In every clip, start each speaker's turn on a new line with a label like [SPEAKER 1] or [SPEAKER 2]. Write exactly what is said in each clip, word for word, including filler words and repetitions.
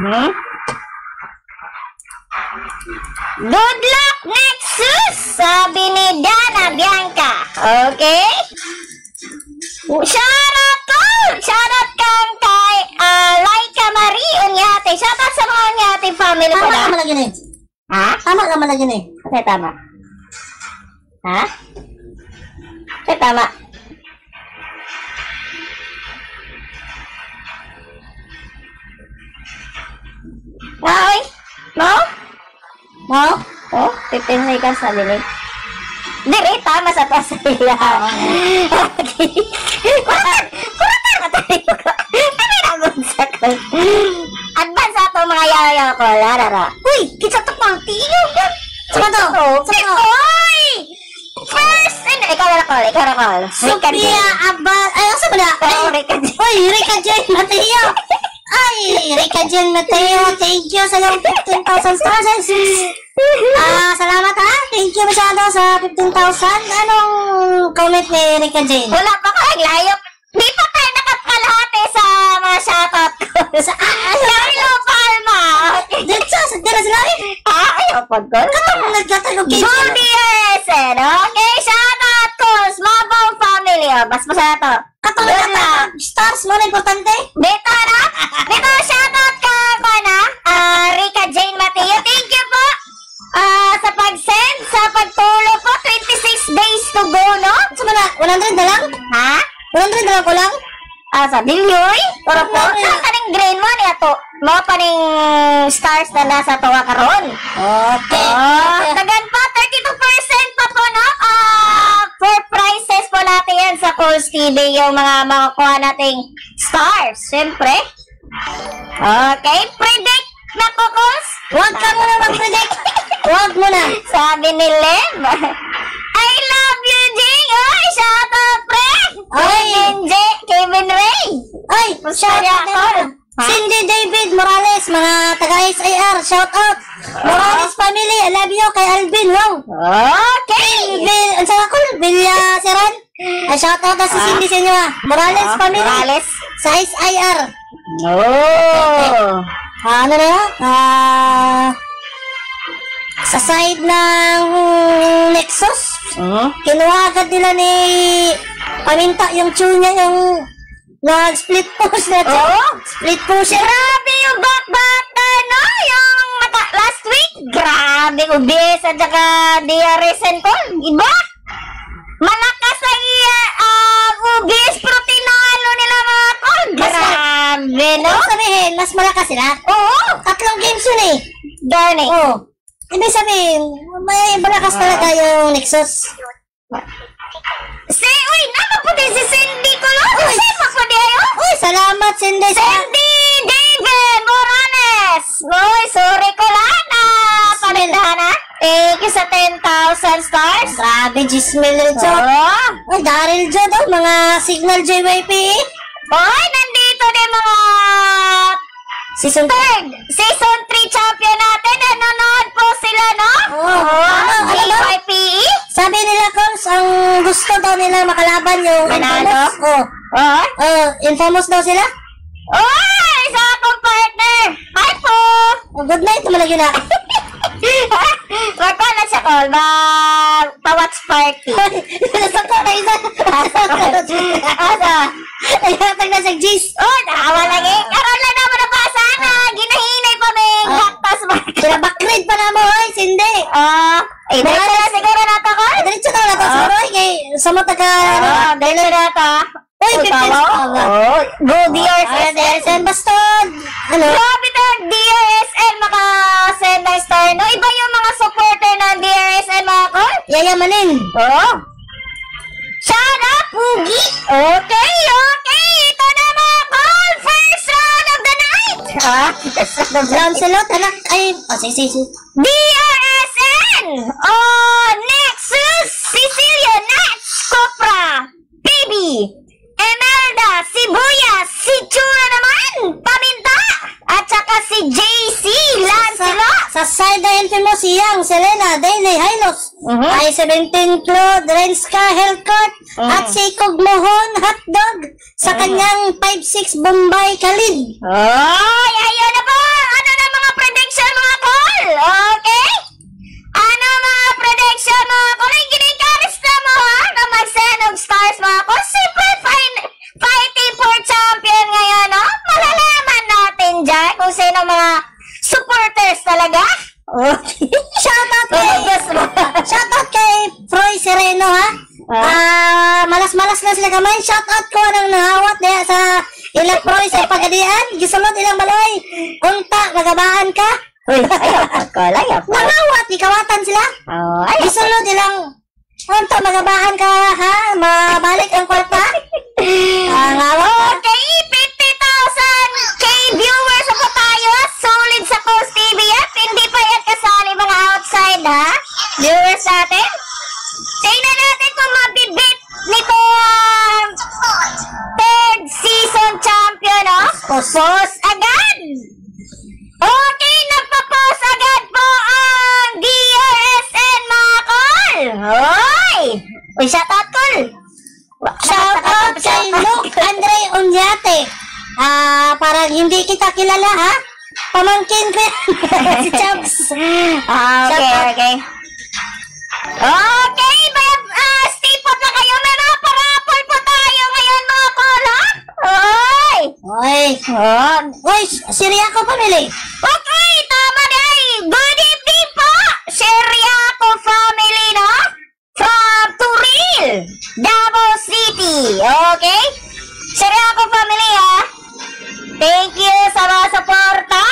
[SPEAKER 1] Mm-hmm. Good luck, Nexus! Sabi ni Dana Bianca. Okay? Shoutout ko! Shoutout kang kay uh, Laika Marie Unyate. Shoutout sa mga Unyate family ko
[SPEAKER 2] Tama
[SPEAKER 1] na.
[SPEAKER 2] ka malagyan eh.
[SPEAKER 1] Ha?
[SPEAKER 2] Tama ka malagyan eh.
[SPEAKER 1] Okay, tama. Ha? Okay, tama. Ay! No?
[SPEAKER 2] No?
[SPEAKER 1] Oh, fifteen seconds na din eh. Dire, tama sa pasaya. Okay. Kuratan! Kuratan ka tayo ko. Kami nagun sa ko. Advance ato mga yayaw ko, larara. Uy! Kitsa to pang tiyog.
[SPEAKER 2] Saka to? Saka to?
[SPEAKER 1] Uy! First! Ano, ikaw na call, ikaw na call.
[SPEAKER 2] Sophia Abad. Ay, asa ba na?
[SPEAKER 1] Oo, Rika J.
[SPEAKER 2] Uy, Rika J. Mateo. Ay, Rika J. Mateo. Thank you sa yung fifteen thousand stars. Ah, salamat ha. Thank you masyado sa fifteen thousand. Anong comment ni Rika J?
[SPEAKER 1] Wala pa ka, layo. Di pa tayo nakakalahati sa mga shoutout ko. Sa Larlo Palma.
[SPEAKER 2] Dito sa dira sila eh.
[SPEAKER 1] Ah, ayaw pag ko.
[SPEAKER 2] Katong nagkatagog game.
[SPEAKER 1] Goldie Ersen. Okay, shoutout ko. Smabong family. Oh, bas basa na to.
[SPEAKER 2] Katong
[SPEAKER 1] Doon lang.
[SPEAKER 2] nagkatagog stars mo na importante.
[SPEAKER 1] Dito na. Dito, shoutout ka ko na. Ah, Rika Jane Mateo. Thank you po. Ah, sa pag-send, sa pagtulog po. twenty-six days to go, no?
[SPEAKER 2] Sa mga one hundred na lang?
[SPEAKER 1] Ha?
[SPEAKER 2] one hundred na lang ko lang?
[SPEAKER 1] Ah, sa Dilyoy? Pero po, sa kaning green mo niya to. Mo pa ning stars na nasa tawa karon.
[SPEAKER 2] Okay.
[SPEAKER 1] Oh, tagan pa, thirty-two percent pa po, no? Ah, for prices po natin yan sa Coles T V, yung mga makukuha nating stars, siyempre. Okay, predict na po, Coles.
[SPEAKER 2] Huwag ka muna mag-predict. Huwag muna.
[SPEAKER 1] Sabi ni Lem. I love you, Jing. Oy, shout out, pre.
[SPEAKER 2] Ay.
[SPEAKER 1] Kevin J. Kevin Ray.
[SPEAKER 2] Ay, shout out din. Cindy David Morales, mga taga-S I R, shout out. Morales family, I love you kay Alvin. Wow.
[SPEAKER 1] Okay.
[SPEAKER 2] Bil, ang saka ko, Bilya Seran. Ay, shout out na si Cindy sa inyo ah. Morales
[SPEAKER 1] Ah,
[SPEAKER 2] family.
[SPEAKER 1] Morales.
[SPEAKER 2] Sa S I R.
[SPEAKER 1] Oh.
[SPEAKER 2] Ah, ano na yun? Ah, sa side ng Nexus,
[SPEAKER 1] Hmm?
[SPEAKER 2] kinuha agad nila ni Paminta yung tune niya, yung nag-split push na siya.
[SPEAKER 1] Oh.
[SPEAKER 2] Split push siya.
[SPEAKER 1] Grabe yung back-back na, no? Yung mata last week. Grabe, ubis at saka D R S N ko. Iba? Malakas ang iya, uh, ubis, pero tinalo nila mga tol. Grabe, no?
[SPEAKER 2] Ibig sabihin, mas malakas sila.
[SPEAKER 1] Oo.
[SPEAKER 2] Tatlong games yun eh.
[SPEAKER 1] Gani.
[SPEAKER 2] Oo. Ibig sabihin, may malakas talaga yung Nexus.
[SPEAKER 1] Si, uy, naman po din si Cindy ko, no?
[SPEAKER 2] Uy.
[SPEAKER 1] Si, pa po di ayo?
[SPEAKER 2] Uy, salamat Cindy sa...
[SPEAKER 1] Cindy David Morales. Uy, sorry ko lang na palindahan, ha? Thank you sa ten thousand stars.
[SPEAKER 2] Grabe, Gismel Rizzo.
[SPEAKER 1] Oh.
[SPEAKER 2] Ay, Daryl Jo daw, mga Signal J Y P.
[SPEAKER 1] Oy, nandito din mga
[SPEAKER 2] Season
[SPEAKER 1] third, season three champion natin. Nanonood po sila, no?
[SPEAKER 2] Oo. Ano, ano
[SPEAKER 1] G
[SPEAKER 2] daw?
[SPEAKER 1] Y P E.
[SPEAKER 2] Sabi nila, Coles, ang gusto daw nila makalaban yung
[SPEAKER 1] Manalo?
[SPEAKER 2] Infamous. Oh.
[SPEAKER 1] Oh.
[SPEAKER 2] Oh, Infamous daw sila.
[SPEAKER 1] Oy, sa akong partner. Hi po.
[SPEAKER 2] Oh, good night naman lagi na.
[SPEAKER 1] Wag ko na siya call. Ba, pa-watch party.
[SPEAKER 2] Nasakto na isa.
[SPEAKER 1] Asa?
[SPEAKER 2] Naghatag na sa G's.
[SPEAKER 1] Oh, nakawa lang eh. Karoon lang naman na pa sana. Ginahinay pa may
[SPEAKER 2] Ah.
[SPEAKER 1] cactus market.
[SPEAKER 2] Kaya backgrade pa na mo, ay, Cindy.
[SPEAKER 1] Ah, eh, dito na siguro na to, call.
[SPEAKER 2] Diretso na lang ito sa Roy. Kay, sa mga taga, ano.
[SPEAKER 1] Ah, dito na to.
[SPEAKER 2] Uy, fifteen.
[SPEAKER 1] Oh, go D R
[SPEAKER 2] Ay,
[SPEAKER 1] S N.
[SPEAKER 2] D R S N, bastard. Ano?
[SPEAKER 1] Grabe na, D R S N maka-send ng star, no? Iba yung mga supporter ng D R S N, mga call.
[SPEAKER 2] Yayamanin.
[SPEAKER 1] Oh. Shut up, Pugi! Okay, okay! Ito na mga call! First round of the night! Ah,
[SPEAKER 2] Lancelot, anak. Ay, oh, sige, sige, sige.
[SPEAKER 1] D R S N! Oh, Nexus! Cecilia Nats! Copra! Baby! Emelda! Sibuyas! Si Chura naman! Paminta! At saka si J C! Lancelot!
[SPEAKER 2] Sa side na Infamous, siyang, si Selena, Daily, Hilos,
[SPEAKER 1] Mhm.
[SPEAKER 2] I seventeen Claude, Renska, Hellcourt,
[SPEAKER 1] Mhm.
[SPEAKER 2] at si Mohon, Hotdog, sa kanyang five six Bombay, Khalid.
[SPEAKER 1] Oy, ayun na po. Ano na mga prediction mga call? Okay? Ano mga prediction mga call? Ay, ginikaris na mo ha? Na mag-send of stars mga call. Siyempre, fine, fighting for champion ngayon, no? Malalaman natin dyan kung sino mga supporters talaga. Okay.
[SPEAKER 2] Shoutout kay,
[SPEAKER 1] Yes, mo.
[SPEAKER 2] shoutout kay Froy Sereno, ha? Ah, malas-malas na sila kamay. Shoutout ko nang nahawat niya sa ilang Froy sa pagadian. Gisulod ilang baloy. Unta, magabaan ka.
[SPEAKER 1] Uy, ayaw ko, ayaw ko.
[SPEAKER 2] Nangawat, ikawatan sila.
[SPEAKER 1] Oh, ayaw ko.
[SPEAKER 2] Gisulod ilang unta, magabaan ka, ha? Mabalik ang kwarta. Ah, ngawat.
[SPEAKER 1] Okay, fifty thousand K viewers ako tayo. Solid sa Post T V at hindi pa yan kasali mga outside ha. Viewers natin. Tingnan natin kung mabibit nito ang third season champion oh. Post agad. Okay, nagpa-post agad po ang D R S N mga call. Hoy! Uy, shoutout call.
[SPEAKER 2] Shoutout kay Luke Andre Unyate. Ah, parang hindi kita kilala, ha? Pamangkin ko yan. Si Chubbs.
[SPEAKER 1] Ah, okay,
[SPEAKER 2] Shoutout.
[SPEAKER 1] okay. Okay, may uh, stay put na kayo. May mga parapol po tayo ngayon mga kola. Oy!
[SPEAKER 2] Oy.
[SPEAKER 1] Oh.
[SPEAKER 2] Oy, Syria ko pamili.
[SPEAKER 1] Okay, tama na eh. Good evening po. Seriaco family, no? From Turil, Davao City. Okay? Seriaco family, ha? Thank you sa mga suporta.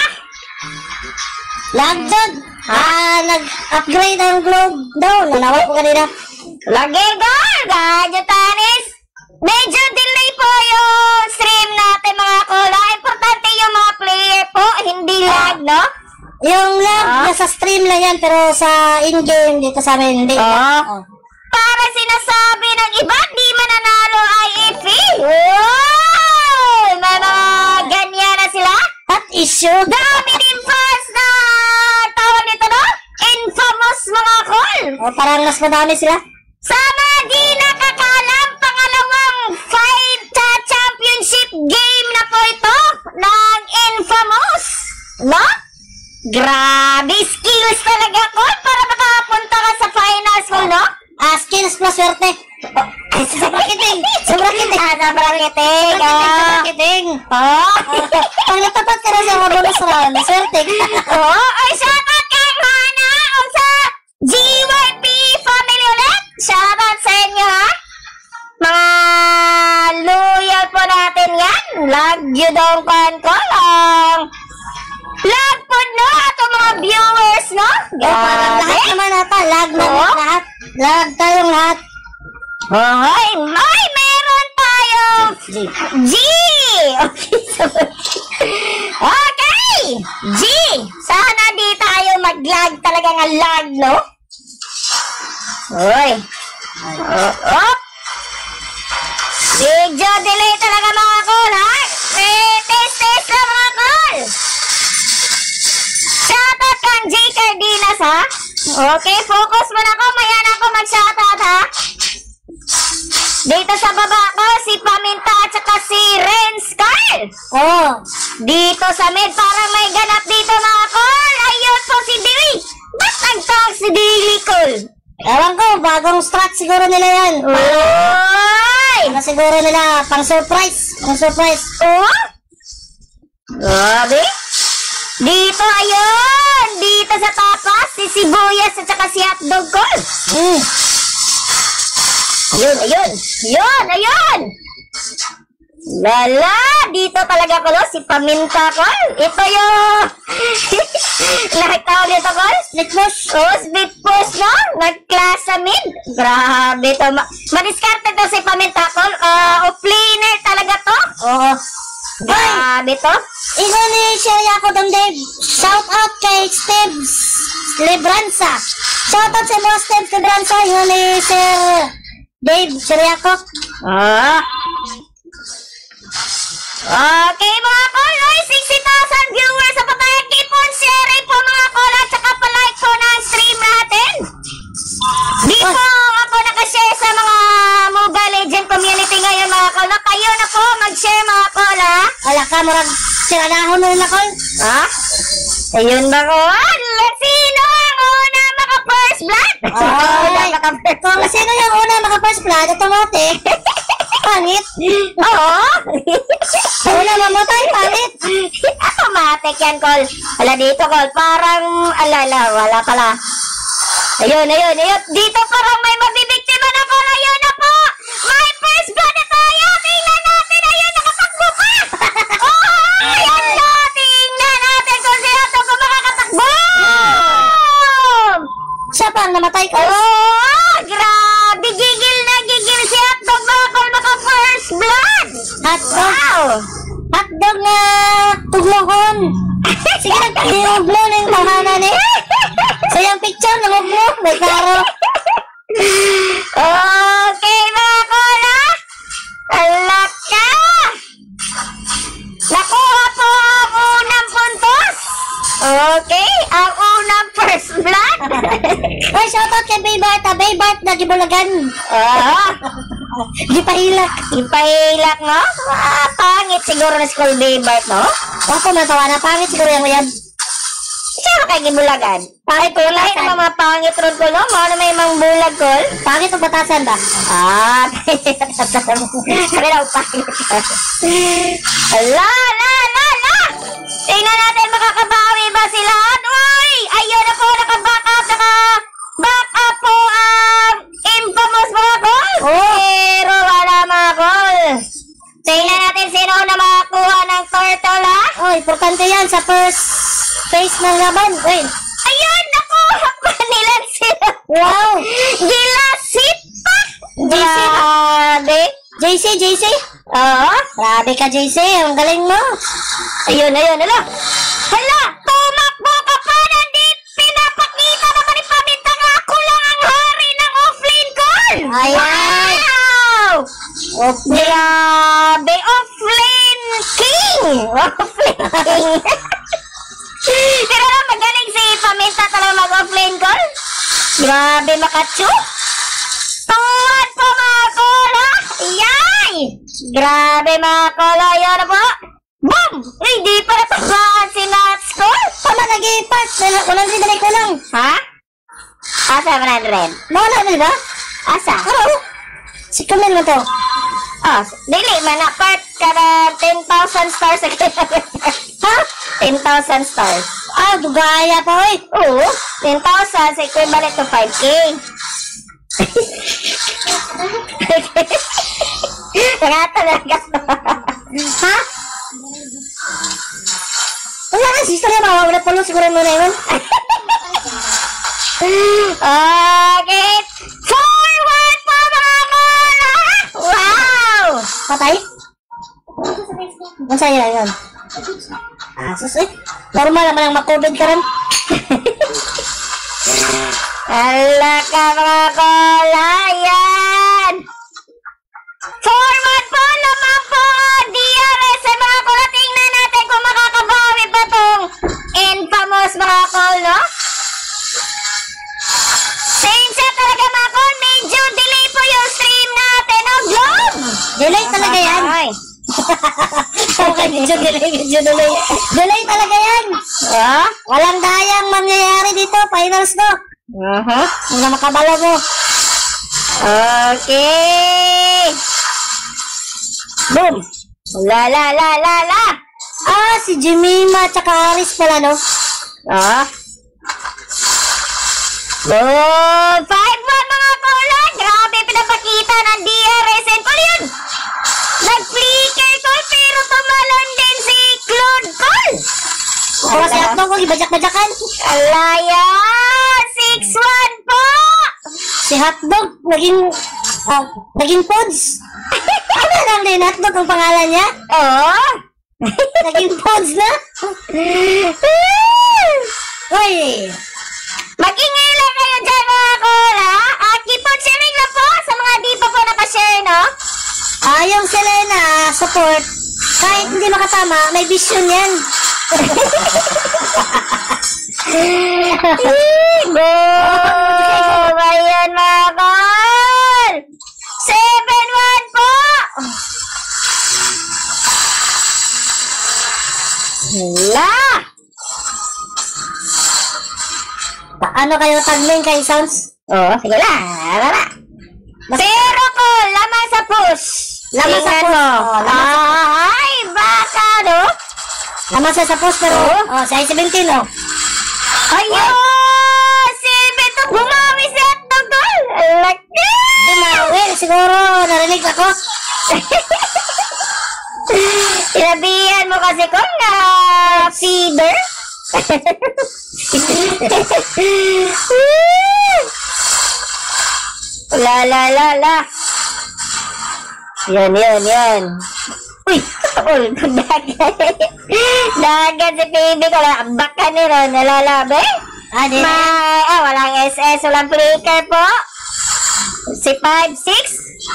[SPEAKER 2] Lagdod. Ah, nag-upgrade ang globe daw. Nanawag ko kanina.
[SPEAKER 1] Lagay girl, gadyo tanis. Medyo delay po yung stream natin mga kola. Importante yung mga player po, hindi lag, no?
[SPEAKER 2] Yung lag,
[SPEAKER 1] Ah.
[SPEAKER 2] nasa stream lang yan, pero sa in-game dito sa amin, hindi.
[SPEAKER 1] Ah.
[SPEAKER 2] Oh.
[SPEAKER 1] Para sinasabi ng iba, di mananalo I F E. Wow! May mga ganyan na sila.
[SPEAKER 2] Hot issue.
[SPEAKER 1] Dami din fans na tawag nito, no? Infamous mga call.
[SPEAKER 2] Oh, parang mas madami sila.
[SPEAKER 1] Sa mga di nakakalam, pangalawang fight sa championship game na po ito ng Infamous. No? Grabe skills talaga ko para makapunta ka sa finals ko, no?
[SPEAKER 2] Ah, skills plus swerte.
[SPEAKER 1] Ay, sa brakiting. Sa brakiting. Ah, sa brakiting. Ah.
[SPEAKER 2] Marketing.
[SPEAKER 1] Oh.
[SPEAKER 2] Pag natapat ka na sa mga bonus round, swerte.
[SPEAKER 1] Oh, ay shoutout kay Hana o sa G Y P family ulit. Shoutout sa inyo, ha? Mga loyal po natin yan. Lagyo daw kan ko lang. Lag po, no? Ito mga viewers, no?
[SPEAKER 2] Oh, parang lahat naman nata. Lag na
[SPEAKER 1] Oo.
[SPEAKER 2] lahat. Lag tayong lahat.
[SPEAKER 1] Ay, may meron tayong G! Okay, so, okay! G! Sana di tayo mag-lag talaga ng lag, no? Uy! Oh, oh! Medyo delay talaga mga call, ha? Eh, test, test lang mga call! Shoutout kang J. Cardinas, ha? Okay, focus mo na ako. Maya na ako mag-shoutout, ha? Dito sa baba ko, si Paminta at saka si Renz Carl.
[SPEAKER 2] Oh.
[SPEAKER 1] Dito sa mid, parang may ganap dito mga call. Ayun po si Dilly. Ba't nagtawag si Dilly Call?
[SPEAKER 2] Ewan ko, bagong strat siguro nila yan.
[SPEAKER 1] Uy!
[SPEAKER 2] Ano siguro nila, pang surprise. Pang surprise.
[SPEAKER 1] Oh? Grabe. Dito, ayun. Dito sa tapas, si Sibuyas at saka si Hotdog Call.
[SPEAKER 2] Hmm.
[SPEAKER 1] Ayun, ayun. Ayun, ayun. Lala, dito talaga ko, no? Si Paminta ko. Ito yung... Nakita nito ko?
[SPEAKER 2] Split push.
[SPEAKER 1] Oh, split push, no? Nag-class mid. Grabe to. Ma Madiskarte to si Paminta ko. Uh, off-laner talaga to.
[SPEAKER 2] Oo.
[SPEAKER 1] Grabe to.
[SPEAKER 2] Ino ni Sherry ako dong Dave. Shout out kay Steve Lebranza. Shout out sa mga Steve Lebranza. Ino ni Sir Dave Sherry ako.
[SPEAKER 1] Ah. Okay, mga kol. Oy, sixty thousand viewers sa patay. Keep on sharing po mga kol. At saka pa-like po ng yung stream natin. Dito ako nakashare sa mga Mobile Legend community ngayon mga kol. Na kayo na po mag-share mga kol ha.
[SPEAKER 2] Wala ka, murag siranahon mo na kol.
[SPEAKER 1] Ha? Ayun ba ko? Sino ang una maka-first blood?
[SPEAKER 2] Ay, kung sino yung una maka-first blood, automatic. Pangit.
[SPEAKER 1] Oo.
[SPEAKER 2] Una mamatay, pangit.
[SPEAKER 1] Automatic yan, Kol. Ala dito, Kol. Parang, alala, wala pala. Ayun, ayun, ayun. Dito parang may mabibiktima na, Kol. Ayun na po. May first blood na tayo. Tingnan natin. Ayun, nakatakbo pa. Oh, ayun na. Tingnan natin kung sino ito kung makakatakbo.
[SPEAKER 2] Siya pa ang namatay, Kol.
[SPEAKER 1] Oh, grabe. Gigil na gigil si Hotdog mga Kol. Maka-first blood.
[SPEAKER 2] Hotdog.
[SPEAKER 1] Wow.
[SPEAKER 2] Hotdog na tuglohon. Sige, nagpahirog mo na yung tahanan eh. Sa yung picture, nanguglo. May karo.
[SPEAKER 1] Okay, mga kola. Alak ka. Nakuha po ang unang puntos. Okay, ang unang first blood.
[SPEAKER 2] Ay, shoutout kay Baybart. Ah, Baybart na gibulagan.
[SPEAKER 1] Ah,
[SPEAKER 2] Gipahilak.
[SPEAKER 1] ipahilak, no? Ah, pangit siguro na school Baybart, no?
[SPEAKER 2] Ako natawa na pangit siguro yung uyab.
[SPEAKER 1] Sino kay gibulagan? Pangit ko lang yung mga pangit ron ko, no? Mga may mga bulag ko.
[SPEAKER 2] Pangit o batasan ba?
[SPEAKER 1] Ah, sabi daw pangit. Ala, ala, ala, ala! Tingnan natin makakabawi ba sila? Uy! Ayun na po, naka-back up, naka-back up po ang infamous mga kol.
[SPEAKER 2] Oh.
[SPEAKER 1] Pero wala mga kol. Tingnan natin sino na makakuha ng turtle, ha?
[SPEAKER 2] Oh, importante yan sa first phase ng laban. Wait.
[SPEAKER 1] Ayun, nakuha pa nila sila.
[SPEAKER 2] Wow.
[SPEAKER 1] Gilasit pa.
[SPEAKER 2] J C ba?
[SPEAKER 1] Grabe.
[SPEAKER 2] J C, J C.
[SPEAKER 1] Oo.
[SPEAKER 2] Grabe ka, J C. Ang galing mo.
[SPEAKER 1] Ayun, ayun, ala. Hala, tumakbo ka pa. Nandit, pinapakita naman ni Paminta nga ako lang ang hari ng offlane call.
[SPEAKER 2] Ayan.
[SPEAKER 1] Wow.
[SPEAKER 2] Okay.
[SPEAKER 1] Grabe, offlane king. Offlane king. Pero na, magaling si Paminta talaga mag-offlane call. Grabe, makachuk. Tuwan po mga kola. Yay! Grabe mga kola. Yun na po. Boom! Hindi pa natabaan si Natskol.
[SPEAKER 2] Tama, nag-i-part. one hundred na ko lang.
[SPEAKER 1] Ha? Asa one hundred?
[SPEAKER 2] Nawala na ba?
[SPEAKER 1] Asa?
[SPEAKER 2] Oo. Si Kamil mo to.
[SPEAKER 1] Oh, dili man na part kada ten thousand stars.
[SPEAKER 2] Ha?
[SPEAKER 1] ten thousand stars.
[SPEAKER 2] Ah, dugaya pa, oy.
[SPEAKER 1] Oo. ten thousand is equivalent to five K. Nga talaga.
[SPEAKER 2] Ha? Wala ka, sister niya. Mawawala po siguro mo na yun.
[SPEAKER 1] Okay. Forward po mga kola. Wow.
[SPEAKER 2] Patay? Ang saya yun. Ah, sus eh. Normal naman ang mag-COVID ka rin.
[SPEAKER 1] Ala ka mga kola. Yan. Forward po naman po. D R S ay mga kola. Tingnan natin kung makakabawi pa tong infamous mga kol, no? Same siya talaga mga kol. Medyo delay po yung stream natin. Oh, Globe.
[SPEAKER 2] Delay talaga yan.
[SPEAKER 1] Ay.
[SPEAKER 2] Okay, medyo delay, medyo delay. Delay talaga yan.
[SPEAKER 1] Ah?
[SPEAKER 2] Walang dayang mangyayari dito. Finals to.
[SPEAKER 1] Uh-huh.
[SPEAKER 2] Hindi na makabala mo.
[SPEAKER 1] Okay. Boom. La la la la la.
[SPEAKER 2] Ah, si Jemima tsaka Aris pala, no?
[SPEAKER 1] Ah. Good. Five one mga kola. Grabe pinapakita ng D R S and Col yun. Nag-flicker Col pero tumalon din si Claude Col.
[SPEAKER 2] Oo, si Atong ko, ibajak-bajakan.
[SPEAKER 1] Alaya. six one po.
[SPEAKER 2] Si Hotdog, naging, ah, naging Pods. Ano lang din, Hotdog ang pangalan niya?
[SPEAKER 1] Oo.
[SPEAKER 2] Naging Pods na? Uy,
[SPEAKER 1] Mag-ingay lang kayo dyan mga kola. Uh, keep on sharing na po sa mga di pa po nakashare, no?
[SPEAKER 2] ah, yung Selena, support, kahit hindi makatama, may vision yan.
[SPEAKER 1] Go! Ayan mga kol! seven one po! Hala!
[SPEAKER 2] Paano kayo tagling kay Sounds?
[SPEAKER 1] Oh, sige lang. Wala. Pero ko, lamang sa push.
[SPEAKER 2] Lamang sa
[SPEAKER 1] Tingnan
[SPEAKER 2] push.
[SPEAKER 1] mo.
[SPEAKER 2] Oh, lamang sa
[SPEAKER 1] Ay, baka, no?
[SPEAKER 2] Naman sa sapos pero,
[SPEAKER 1] Oo.
[SPEAKER 2] oh, size seventeen, oh.
[SPEAKER 1] Ayun! Si Beto bumami si Hotdog, tol. Laki!
[SPEAKER 2] Dumawin, siguro, narinig ako.
[SPEAKER 1] Sinabihan mo kasi ko na feeder. La la la la. Yan, yan, yan. Uy, tol, dagat. Dagat si Phoebe ko lang. Baka ni Ron, nalalabi.
[SPEAKER 2] Ah, di na.
[SPEAKER 1] May, ah, walang S S, walang flicker po. Si five six.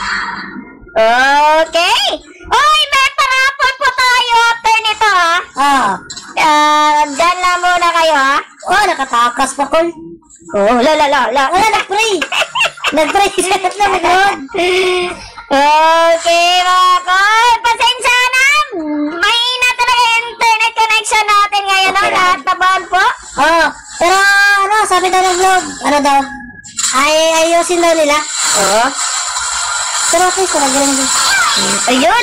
[SPEAKER 1] Okay. Uy, may parapon po tayo after nito, ha?
[SPEAKER 2] Oh.
[SPEAKER 1] Ah, dyan na muna kayo, ha?
[SPEAKER 2] Oh, nakatakas pa, Col.
[SPEAKER 1] Oh, la la la la.
[SPEAKER 2] Wala, nag-pray. Nag-pray siya na mag-load.
[SPEAKER 1] Okay, mga kol. Pasensya na. Mahina talaga yung internet connection natin ngayon, no? Lahat na buwan po.
[SPEAKER 2] Oh, pero ano, sabi daw ng vlog, ano daw, ay ayusin daw nila.
[SPEAKER 1] Oo.
[SPEAKER 2] Pero okay, so nagaling din.
[SPEAKER 1] Ayun.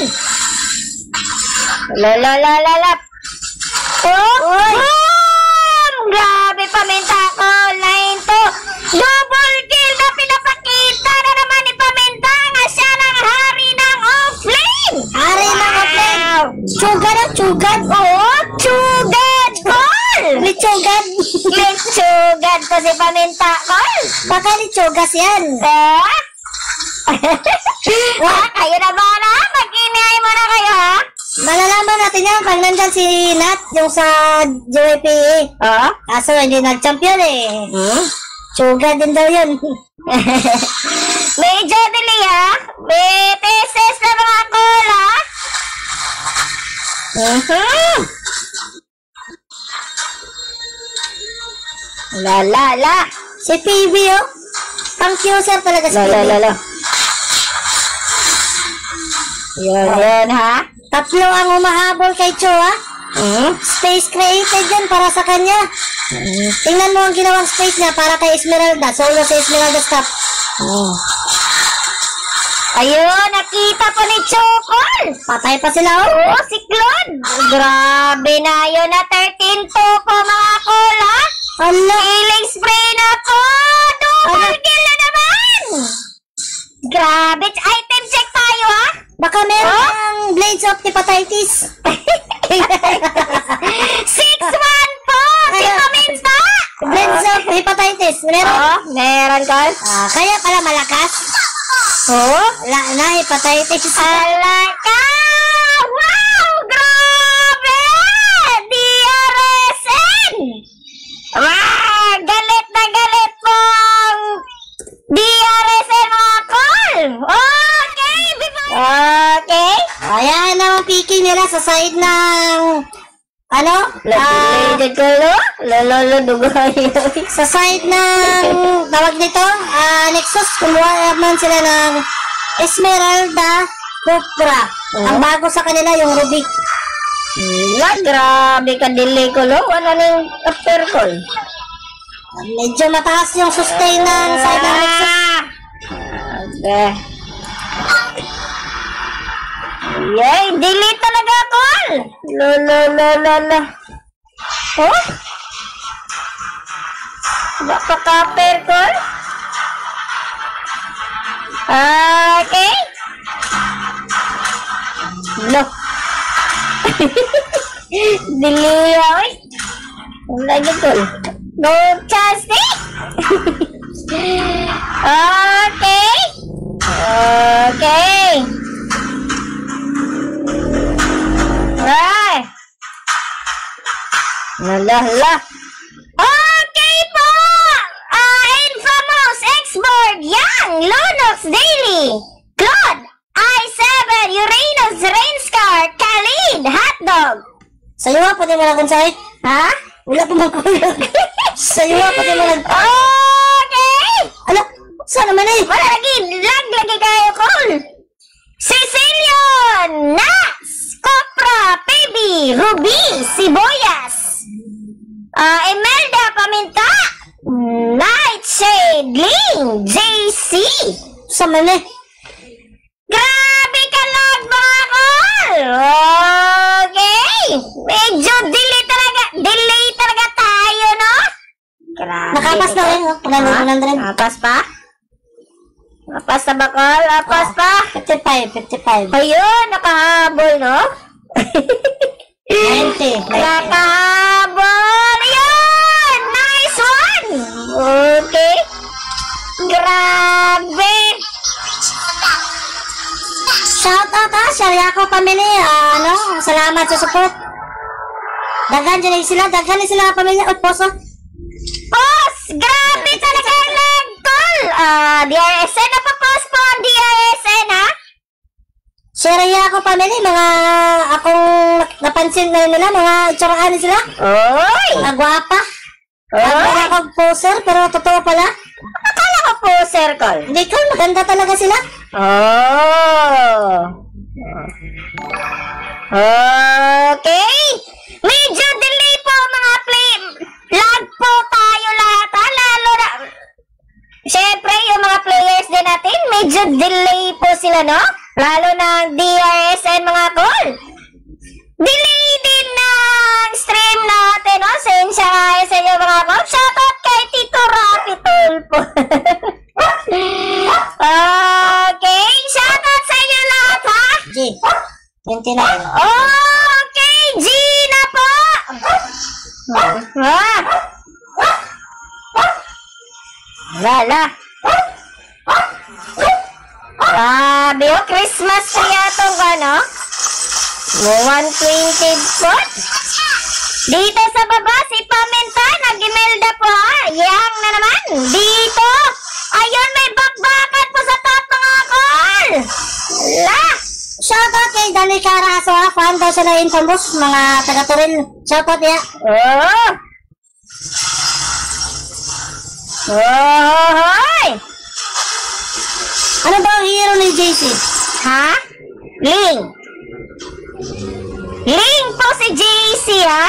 [SPEAKER 1] La la la la la. Oh,
[SPEAKER 2] Uy.
[SPEAKER 1] boom! Grabe, paminta ko. Line to. Double kill na pinapakita na naman ni Paminta nga siya ng hari ng offlane.
[SPEAKER 2] Hari ng offlane.
[SPEAKER 1] Wow.
[SPEAKER 2] Chugad ang chugad.
[SPEAKER 1] Oo, chugad, Col.
[SPEAKER 2] Litsugad.
[SPEAKER 1] Litsugad ko si Paminta, Col.
[SPEAKER 2] Baka litsugas yan.
[SPEAKER 1] Eh? Ah, kayo na ba na? Mag-inay mo na kayo, ha?
[SPEAKER 2] Malalaman natin yan pag nandyan si Nat, yung sa J Y P A.
[SPEAKER 1] Oo.
[SPEAKER 2] Kaso hindi nag-champion eh.
[SPEAKER 1] Hmm?
[SPEAKER 2] Chugad din daw yun.
[SPEAKER 1] Medyo dili, ha? May teses na mga Col, ha? Mhm. La la la.
[SPEAKER 2] Si P B, oh. Pang-user talaga si
[SPEAKER 1] La
[SPEAKER 2] P B.
[SPEAKER 1] la la la. Yan, yan, ha?
[SPEAKER 2] Tatlo ang umahabol kay Cho, ha?
[SPEAKER 1] Hmm?
[SPEAKER 2] Space created yan para sa kanya. Tingnan mo ang ginawang space niya para kay Esmeralda. Solo si Esmeralda stop.
[SPEAKER 1] Oh. Ayun, nakita po ni Chocol.
[SPEAKER 2] Patay pa sila, oh.
[SPEAKER 1] Oo, si Claude. Grabe na yun na thirteen to po mga Col, ha?
[SPEAKER 2] Ala.
[SPEAKER 1] Healing spray na po. Double kill na naman. Grabe. Item check tayo, ha?
[SPEAKER 2] Baka meron
[SPEAKER 1] Oh?
[SPEAKER 2] ang Blades of Hepatitis.
[SPEAKER 1] six one po. Si
[SPEAKER 2] Ayun.
[SPEAKER 1] Paminta.
[SPEAKER 2] Blades of Hepatitis. Meron.
[SPEAKER 1] Oo, meron, Col.
[SPEAKER 2] Ah, kaya pala malakas.
[SPEAKER 1] Oo.
[SPEAKER 2] Wala na, hepatitis.
[SPEAKER 1] Alaka! Wow! Grabe! D R S N! Wow! Galit na galit pong D R S N mga Col! Okay! Okay!
[SPEAKER 2] Ayan ang picking nila sa side ng ano? Ah,
[SPEAKER 1] Lagay ko lo? Lolo dugay.
[SPEAKER 2] sa side ng tawag nito, ah, Nexus, kumuha naman sila ng Esmeralda Cupra. Ang bago sa kanila yung Rubik.
[SPEAKER 1] Nga, grabe ka delay ko lo. Ano na yung after call?
[SPEAKER 2] Medyo mataas yung sustain ng side ng Nexus.
[SPEAKER 1] Okay. Yay, delete talaga call. Lo lo lo lo lo. Oh? Baka kaper call? Okay. Lo. Delete ay. Wala na call. No chance eh. Okay. Okay. Right. Lala, la. Okay po. Ah, Infamous, X-Board, Yang, Lunox Daily, Claude, I seven, Uranus, Rainscar, Khalid, Hotdog.
[SPEAKER 2] Sa'yo nga, pwede mo na kung sa'yo.
[SPEAKER 1] Ha?
[SPEAKER 2] Wala pa magkulog. Sa'yo nga, pati mo nag...
[SPEAKER 1] Okay!
[SPEAKER 2] Ano? Saan naman eh?
[SPEAKER 1] Wala lagi, lag lagi kayo, Col. Cecilion, Nax, Copra, Baby, Ruby, Sibuyas, uh, Imelda, Paminta, Nightshade, Ling, J C.
[SPEAKER 2] Saan man eh?
[SPEAKER 1] Grabe ka lag mga Col. Okay. Medyo delay talaga, delay talaga tayo, no? Grabe.
[SPEAKER 2] Nakapas na rin, oh. one hundred.
[SPEAKER 1] Nakapas pa? Nakapas na ba, Col? Nakapas pa?
[SPEAKER 2] fifty-five, fifty-five.
[SPEAKER 1] Ayun, nakahabol, no?
[SPEAKER 2] ninety.
[SPEAKER 1] Nakahabol! Ayun! Nice one! Okay. Grabe!
[SPEAKER 2] Shout out ha, Sharyako family. Ah, ano, salamat sa support. Dagan dyan sila, dagan din sila pamilya. O, poso.
[SPEAKER 1] Pos! Grabe talaga lang, Col! Ah, D R S N, napapost po ang D R S N, ha?
[SPEAKER 2] Sharyako family, mga akong napansin na nila, mga itsuraan sila.
[SPEAKER 1] Oy!
[SPEAKER 2] Mga gwapa.
[SPEAKER 1] Oy!
[SPEAKER 2] Akala ko poser, pero totoo pala.
[SPEAKER 1] Akala ko po, Sir Col.
[SPEAKER 2] Hindi ka, maganda talaga sila.
[SPEAKER 1] Oh! Okay! Medyo delay po mga play. Lag po tayo lahat, ha? Lalo na... Siyempre, yung mga players din natin, medyo delay po sila, no? Lalo na D R S N, mga Col. Delay din ng stream natin, no? Sensya kayo sa inyo, mga Col. Shoutout kay Tito Rapi Tulpo. Okay, shoutout sa inyo lahat, ha?
[SPEAKER 2] G, twenty-nine.
[SPEAKER 1] Okay, Gina po! Ah! Lala! Sabi o, Christmas tree atong ano? one twenty po. Dito sa baba, si Paminta, nag-imelda po ha. Yang na naman. Dito. Ayun, may bakbakan po sa top mga Col. La!
[SPEAKER 2] Shoutout kay Dani Caraso ha, fan daw siya na Infamous, mga taga-Turil. Shoutout niya.
[SPEAKER 1] Oh! Oh, hoy!
[SPEAKER 2] Ano ba ang hero ni J C?
[SPEAKER 1] Ha? Ling! Ling po si J C, ha?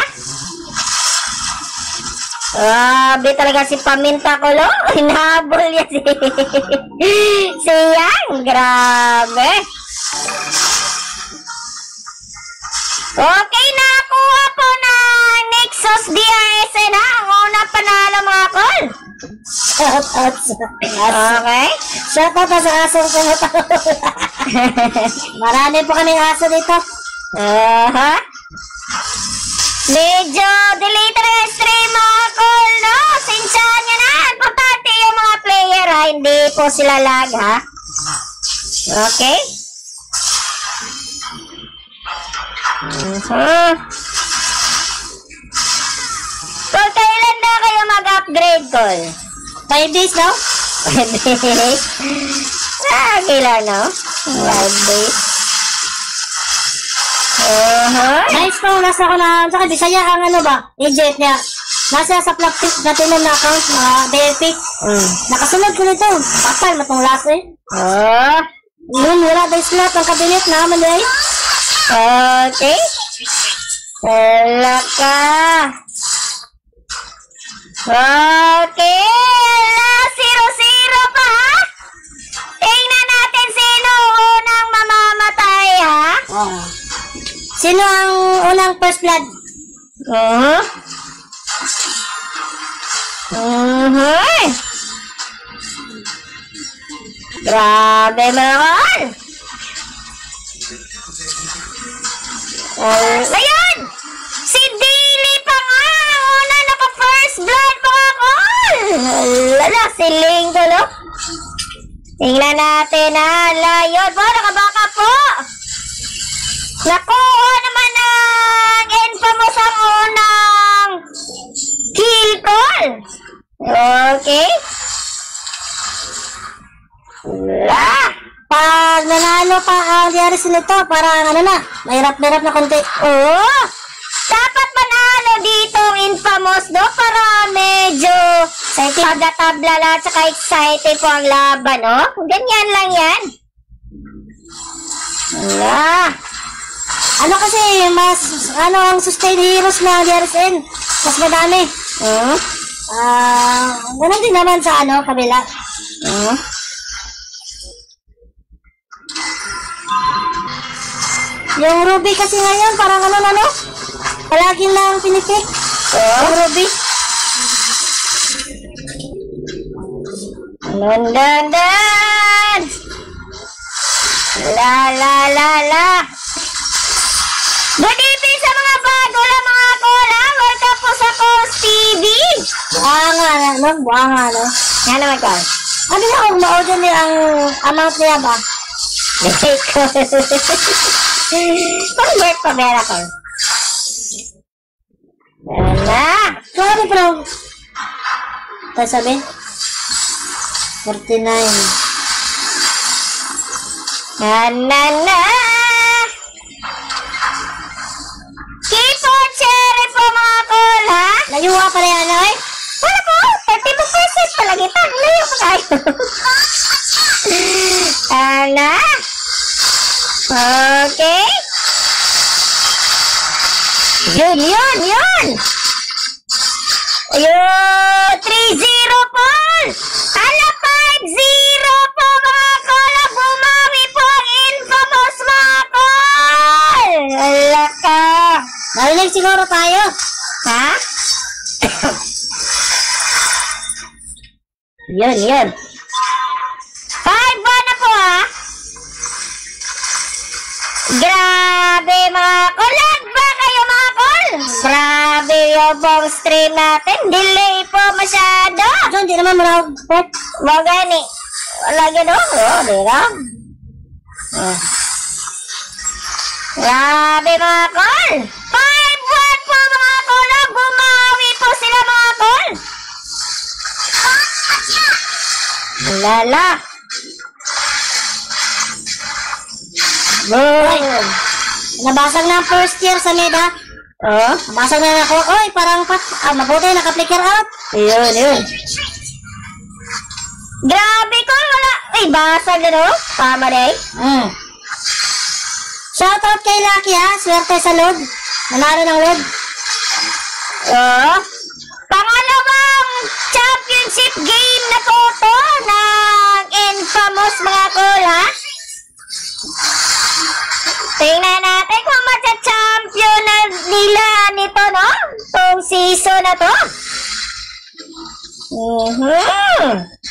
[SPEAKER 1] Grabe talaga si Paminta ko, lo. Hinahabol niya si... si Yang. Grabe. Okay, nakuha po ng Nexus D R S N, ha? Ang unang panalo, mga Col.
[SPEAKER 2] Shoutout sa aso.
[SPEAKER 1] Okay.
[SPEAKER 2] Shoutout sa aso ko. Marami po kaming aso dito.
[SPEAKER 1] Aha. Medyo delay talaga yung stream, mga Col, no? Sinsyahan nyo na. Importante yung mga player, ha? Hindi po sila lag, ha? Okay? Uh-huh. Col, kailan na kayo mag-upgrade, Col?
[SPEAKER 2] Five days now?
[SPEAKER 1] Five days? Ah, kailan, no? Five days. Uh-huh.
[SPEAKER 2] Nice po, nasa ko na, sa Bisaya ang ano ba, agent niya. Nasa sa plastic natin na account, mga D F P.
[SPEAKER 1] Mm.
[SPEAKER 2] Nakasunod ko nito, papal, matong last eh.
[SPEAKER 1] Oh.
[SPEAKER 2] Yun, wala tayo slot ng kabinet na naman eh.
[SPEAKER 1] Okay. Wala ka. Okay. Wala, zero-zero pa, ha? Tingnan natin sino unang mamamatay, ha?
[SPEAKER 2] Oo. Sino ang unang first blood?
[SPEAKER 1] Uh-huh. Uh-huh. Grabe, mga Col. Oh, ayun! Si Daily pa nga! Ang una naka-first blood, mga Col! Lala, si Ling ko, no? Tingnan natin, ha? Layon po, nakabaka po! Nakuha naman ng Infamous ang unang kill call. Okay. Wala.
[SPEAKER 2] Pag nanalo pa ang D R S nito, parang ano na, mahirap-hirap na konti.
[SPEAKER 1] Oo. Dapat manalo dito ang Infamous. Infamous do para medyo tabla-tabla lang tsaka excited po ang laban, no? Ganyan lang yan. Wala.
[SPEAKER 2] Ano kasi, mas, ano ang sustained heroes na D R S N? Mas madami.
[SPEAKER 1] Hmm?
[SPEAKER 2] Ah, ganun din naman sa ano, kabila.
[SPEAKER 1] Hmm?
[SPEAKER 2] Yung Ruby kasi ngayon, parang ano, ano? Palagi lang pinipik.
[SPEAKER 1] Oh?
[SPEAKER 2] Yung Ruby.
[SPEAKER 1] London! La la la la! Good evening sa mga bago lang mga kola! Welcome po sa Coast T V!
[SPEAKER 2] Buanga na, no? Buanga, no?
[SPEAKER 1] Yan naman ko.
[SPEAKER 2] Ano na kung ma-order niya ang amount niya ba?
[SPEAKER 1] Pag-work pa meron ko. Wala!
[SPEAKER 2] Sorry, bro. Tayo sabi? forty-nine.
[SPEAKER 1] Na na na! Keep on cherry po mga kola!
[SPEAKER 2] Nayuwa pala yan, ay?
[SPEAKER 1] Wala po! thirty-two percent palagi pa! Layo pa tayo! Ala! Okay! Yun, yun, yun! Ayun! three zero po! Ala, five zero po mga kola! Bumawi po ang Infamous mga kol! Ala ka!
[SPEAKER 2] Narinig siguro tayo.
[SPEAKER 1] Ha? Yun, yun. five one na po ha! Grabe mga kol! Lag ba kayo mga kol? Grabe yung bong stream natin. Delay po masyado.
[SPEAKER 2] So, hindi naman marahog. Pet.
[SPEAKER 1] Mga gani. Wala gano'n. Oo, di ba? Ah. Grabe mga kol! five one po mga kol! Bumawi po sila mga kol! Lala! Boom!
[SPEAKER 2] Nabasag na ang first year sa meda.
[SPEAKER 1] Oh?
[SPEAKER 2] Nabasag na ako. Oy, parang pat. Ah, mabuti, naka-flicker out.
[SPEAKER 1] Yun, yun. Grabe ko! Wala! Ay, basag na no? Tama na eh.
[SPEAKER 2] Hmm. Shoutout kay Lucky ha. Swerte sa load. Nanalo ng load.
[SPEAKER 1] Oh? Pangalawang championship game na po to ng Infamous mga kol ha? Tingnan natin kung matcha-champion na nila nito, no? Itong season na to. Mm-hmm.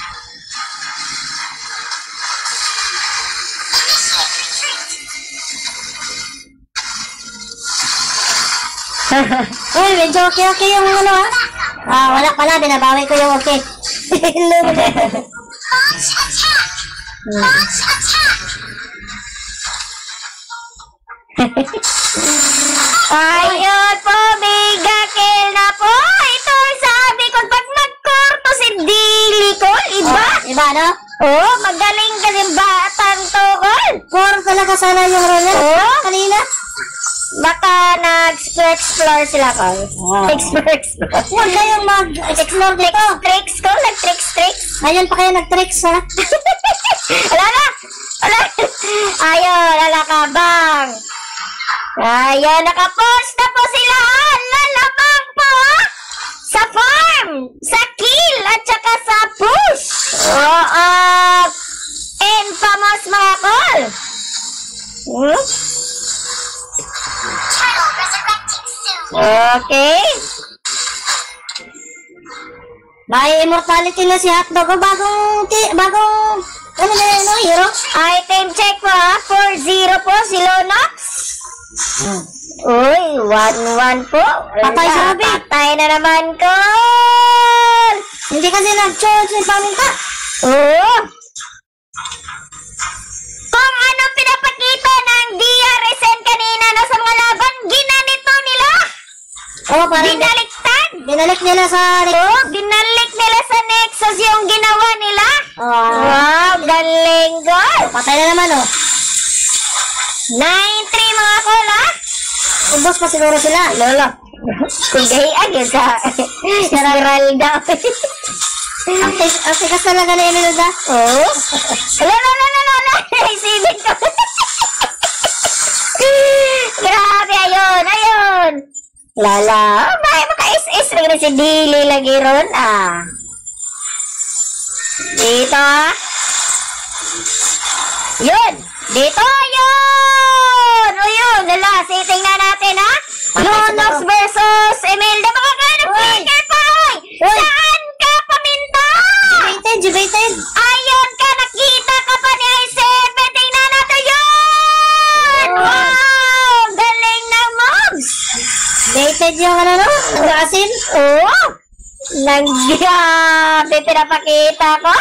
[SPEAKER 2] Uy, medyo okay-okay yung ano ha. Ah, wala pala. Binabawi ko yung okay.
[SPEAKER 1] Ayun po, mega kill na po. Ito ang sabi ko, pag nagkorto si Dili ko, iba.
[SPEAKER 2] Oh, iba, no?
[SPEAKER 1] Oh, magaling ka yung batang to, Kol.
[SPEAKER 2] Core talaga sana yung roller.
[SPEAKER 1] Oh?
[SPEAKER 2] Kanina.
[SPEAKER 1] Baka nag-explore sila, Kol.
[SPEAKER 2] Oh.
[SPEAKER 1] Explore-explore.
[SPEAKER 2] Huwag kayong mag-explore dito.
[SPEAKER 1] Tricks, Kol. Nag-tricks-tricks.
[SPEAKER 2] Ngayon pa kayo nag-tricks, ha?
[SPEAKER 1] Wala na. Wala. Ayun, lalakabang. Ayun, nakapost na po sila. Lalabang po sa farm, sa kill, at saka sa push. Oo. Infamous mga kol. Hmm? Okay.
[SPEAKER 2] May immortality na si Hotdog. O, bagong, ti- bagong, ano na yun, no, hero?
[SPEAKER 1] Item check po ha. four zero po si Lonox. Uy, one one po.
[SPEAKER 2] Patay si Ruby.
[SPEAKER 1] Patay na naman kol.
[SPEAKER 2] Hindi kasi nag-charge yung paminta.
[SPEAKER 1] Oo. Kung ano pinapakita ng D R S N kanina no, sa mga laban, ginanito nila.
[SPEAKER 2] Oo, parang
[SPEAKER 1] Binaliktad.
[SPEAKER 2] binalik nila sa...
[SPEAKER 1] Oo, binalik nila sa Nexus yung ginawa nila.
[SPEAKER 2] Oh,
[SPEAKER 1] Wow, galing gol.
[SPEAKER 2] patay na naman, oh.
[SPEAKER 1] nine three mga kol ha.
[SPEAKER 2] Ubos pa siguro sila.
[SPEAKER 1] Lolo, Kung gahian yun sa Esmeralda.
[SPEAKER 2] Ang tikas talaga na Esmeralda.
[SPEAKER 1] Oo. Wala, wala, wala, wala. Isipin ko. Grabe, ayun, ayun. Lala, bakit maka-S-S lang rin si Dili lagi ron, ah. Dito, ah. Yun, dito, yun. O yun, lala, sitting na natin, ha. Lunox versus Imelda. Mga ganap clicker pa, oy. Saan ka paminta?
[SPEAKER 2] Jubated, jubated.
[SPEAKER 1] Ayun ka, nakita ka pa ni I seven. Tingnan natin yun. Wow, galing ng moves.
[SPEAKER 2] Jubated yung ano no? Nag-asin?
[SPEAKER 1] Oo. Nag-grabe, pinapakita ko.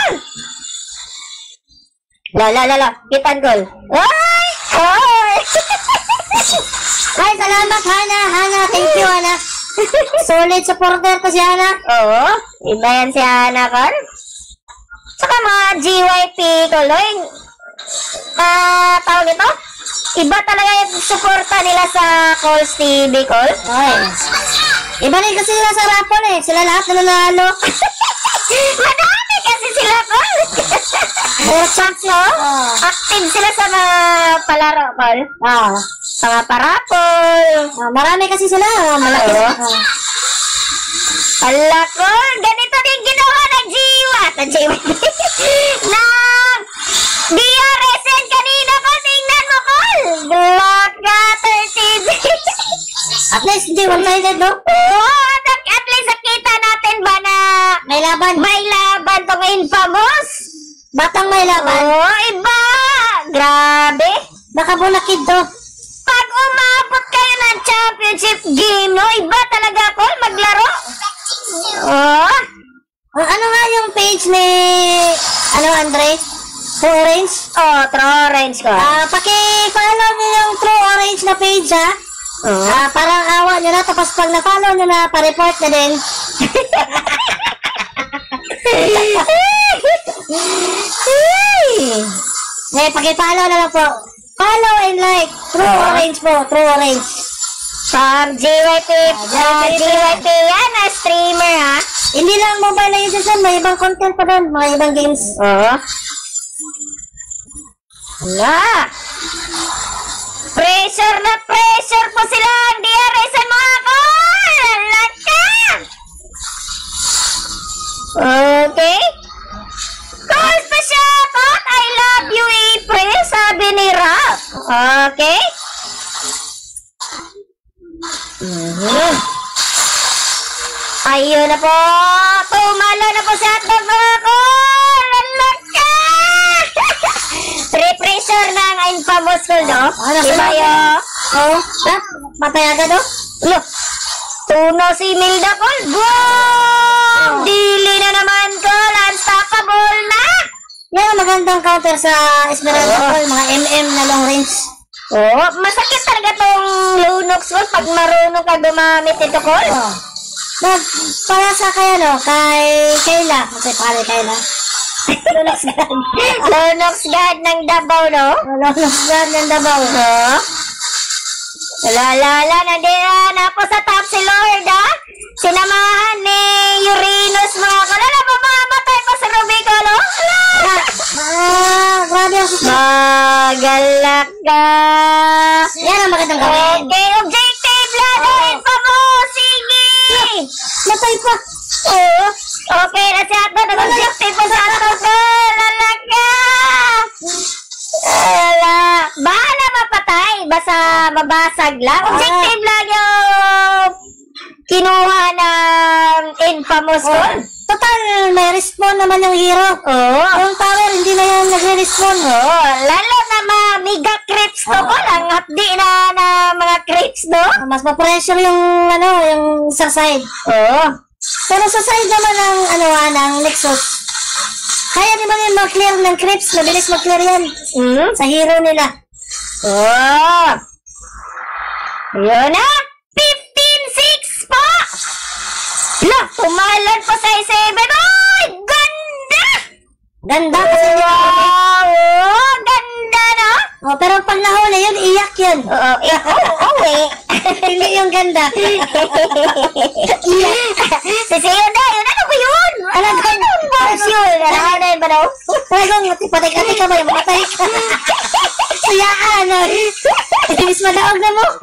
[SPEAKER 1] Lala, lala, kitan ko. Ay! Ay!
[SPEAKER 2] Ay, salamat Hana, Hana, thank you Hana. Solid supporter ko si Hana.
[SPEAKER 1] Oo, iba yan si Hana Col. Saka mga G Y P Coloy, ah, tawag ito, iba talaga yung suporta nila sa Cols T V Col.
[SPEAKER 2] Ay. Iba rin kasi sila sa rapol eh, sila lahat na nanalo.
[SPEAKER 1] Madami kasi sila Col. Puro chance, no?
[SPEAKER 2] Oh.
[SPEAKER 1] Active sila sa mga palaro Col.
[SPEAKER 2] Ah.
[SPEAKER 1] Mga parapol.
[SPEAKER 2] Ah, marami kasi sila, oh, malaki.
[SPEAKER 1] Oo.
[SPEAKER 2] Oh.
[SPEAKER 1] Ala ko, ganito din ginawa ng Jiwa. Ng Jiwa. ng D R S N kanina ko. Tingnan mo, Col. Block cutter T V.
[SPEAKER 2] At least hindi one-sided, no?
[SPEAKER 1] Oo, at, at least nakita natin ba na
[SPEAKER 2] May laban.
[SPEAKER 1] may laban tong infamous.
[SPEAKER 2] Batang may laban.
[SPEAKER 1] Oo, iba. Grabe.
[SPEAKER 2] Baka bulakid to.
[SPEAKER 1] Pag umabot kayo ng championship game, no? Iba talaga, Col, maglaro. Oo.
[SPEAKER 2] Ang ano nga yung page ni, ano, Andre? True Orange?
[SPEAKER 1] Oh, True Orange ko.
[SPEAKER 2] Ah, paki-follow nyo yung True Orange na page, ha?
[SPEAKER 1] Oo.
[SPEAKER 2] Ah, parang awa nyo na, tapos pag na-follow nyo na, pa-report na din. Eh, paki-follow na lang po. Follow and like. True Orange po, True Orange.
[SPEAKER 1] From G Y P, uh, G Y P yan, na streamer, ha?
[SPEAKER 2] Hindi lang Mobile Legends yan, may ibang content pa doon, mga ibang games.
[SPEAKER 1] Oo. Wala. Pressure na pressure po sila ang D R S N, mga Col. Laka. Okay. Calls pa siya, Tot. I love you, April, sabi ni Rap. Okay. Mhm. Ayun na po. Tumala na po si Hotdog, mga Col. Lalaka. Pre-pressure na ang infamous Col, no?
[SPEAKER 2] Ano,
[SPEAKER 1] Diba yun?
[SPEAKER 2] Oh, ha? Patay agad, oh?
[SPEAKER 1] Lo, tuno si Milda, Col. Boom! Dili na naman, Col. Unstoppable na.
[SPEAKER 2] Yan ang magandang counter sa Esmeralda
[SPEAKER 1] Oo.
[SPEAKER 2] Col, mga M M na long range.
[SPEAKER 1] Oh, masakit talaga tong Lunox, Col, pag marunong ka gumamit ito, Col.
[SPEAKER 2] Oh. Nag, para sa kay ano, kay Kayla. Kasi pare Kayla. Lunox God.
[SPEAKER 1] Lunox God ng Davao, no?
[SPEAKER 2] Lunox God ng Davao.
[SPEAKER 1] Oh. Lalala, nandiyan ako sa top si Lord, ha? Sinamahan ni Uranus, mga Col. Ano ba, mamamatay pa sa Rubico, no? Ala!
[SPEAKER 2] Ah, grabe ang sisi.
[SPEAKER 1] Magalak ka.
[SPEAKER 2] Yan ang magandang gawin.
[SPEAKER 1] Okay, objective lang din pa mo. Sige.
[SPEAKER 2] Matay pa.
[SPEAKER 1] Oo. Okay na si Ato. Nag-objective pa sa Ato ko. Lalaka. Ala. Bahala mapatay. Basta mabasag lang. Objective lang yung kinuha ng infamous ko.
[SPEAKER 2] Total, may respawn naman yung hero.
[SPEAKER 1] Oo.
[SPEAKER 2] Yung tower, hindi na yan nagre-respawn.
[SPEAKER 1] Oo. Lalo na mga mega creeps to ko lang. Hapdi na na mga creeps, no?
[SPEAKER 2] Mas ma-pressure yung, ano, yung sa side.
[SPEAKER 1] Oo.
[SPEAKER 2] Pero sa side naman ng, ano, ah, ng Nexus, kaya naman yung mag-clear ng creeps. Mabilis mag-clear yan.
[SPEAKER 1] Hmm?
[SPEAKER 2] Sa hero nila.
[SPEAKER 1] Oh! Yun na! fifteen six po! La! Tumalan pa sa seven. Ay! Ganda!
[SPEAKER 2] Ganda kasi nila.
[SPEAKER 1] Wow! Oh, ganda, no?
[SPEAKER 2] Oh, pero pag nahuli una yun, iyak yun.
[SPEAKER 1] Oo, eh, oo, oo eh.
[SPEAKER 2] Hindi yung ganda. Iyak.
[SPEAKER 1] Si Siyo na, yun, ano ba yun? Ano ba yun? Boss yun, ano na yun ba daw?
[SPEAKER 2] Talagang, patay-katay ka ba yung matay ka? Siyaan, ano? Ibis madaog na mo.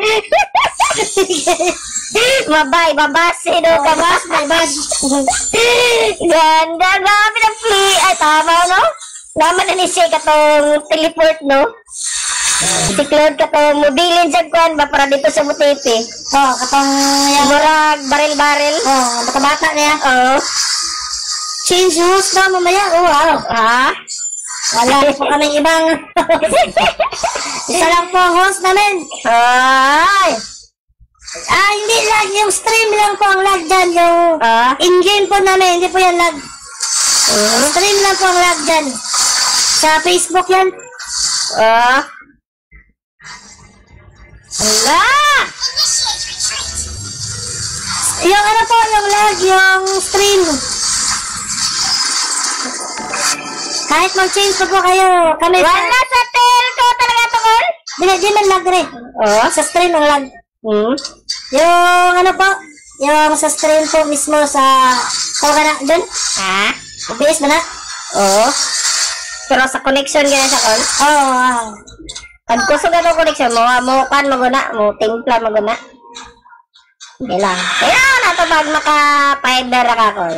[SPEAKER 1] Mabay, babasi do ka ba?
[SPEAKER 2] May bad.
[SPEAKER 1] Ganda, grabe na play. Ay, tama, no? Naman na ni siya katong teleport, no? Si Claude katong mobilin sa kwan ba para dito sa Butipi.
[SPEAKER 2] Oh, katong yung...
[SPEAKER 1] Murag, baril-baril.
[SPEAKER 2] Oh, bata-bata niya.
[SPEAKER 1] Oo.
[SPEAKER 2] Change host na mamaya. Oh, wow.
[SPEAKER 1] Ha?
[SPEAKER 2] Wala po kaming ibang... Isa lang po ang host namin.
[SPEAKER 1] Ay!
[SPEAKER 2] Ah, hindi lag. Yung stream lang po ang lag dyan. Yung
[SPEAKER 1] Ah?
[SPEAKER 2] in-game po namin. Hindi po yan lag. Stream lang po ang lag dyan. Sa Facebook yan.
[SPEAKER 1] Ah? Ala!
[SPEAKER 2] Yung ano po, yung lag, yung stream. Kahit mag-change po po kayo. Kami
[SPEAKER 1] Wala sa telco talaga to, Col?
[SPEAKER 2] Di, di man lag rin.
[SPEAKER 1] Oh?
[SPEAKER 2] Sa stream ang lag.
[SPEAKER 1] Hmm?
[SPEAKER 2] Yung ano po, yung sa stream po mismo sa... Tawag ka na, dun?
[SPEAKER 1] Ha?
[SPEAKER 2] O B S ba na?
[SPEAKER 1] Oo. Pero sa connection gaya sa Col?
[SPEAKER 2] Oo, oh, wow.
[SPEAKER 1] Pag kusog ano connection mo, mo kan maguna, mo timpla maguna. Hindi lang. Kaya na to pag maka-fiber ka, Col.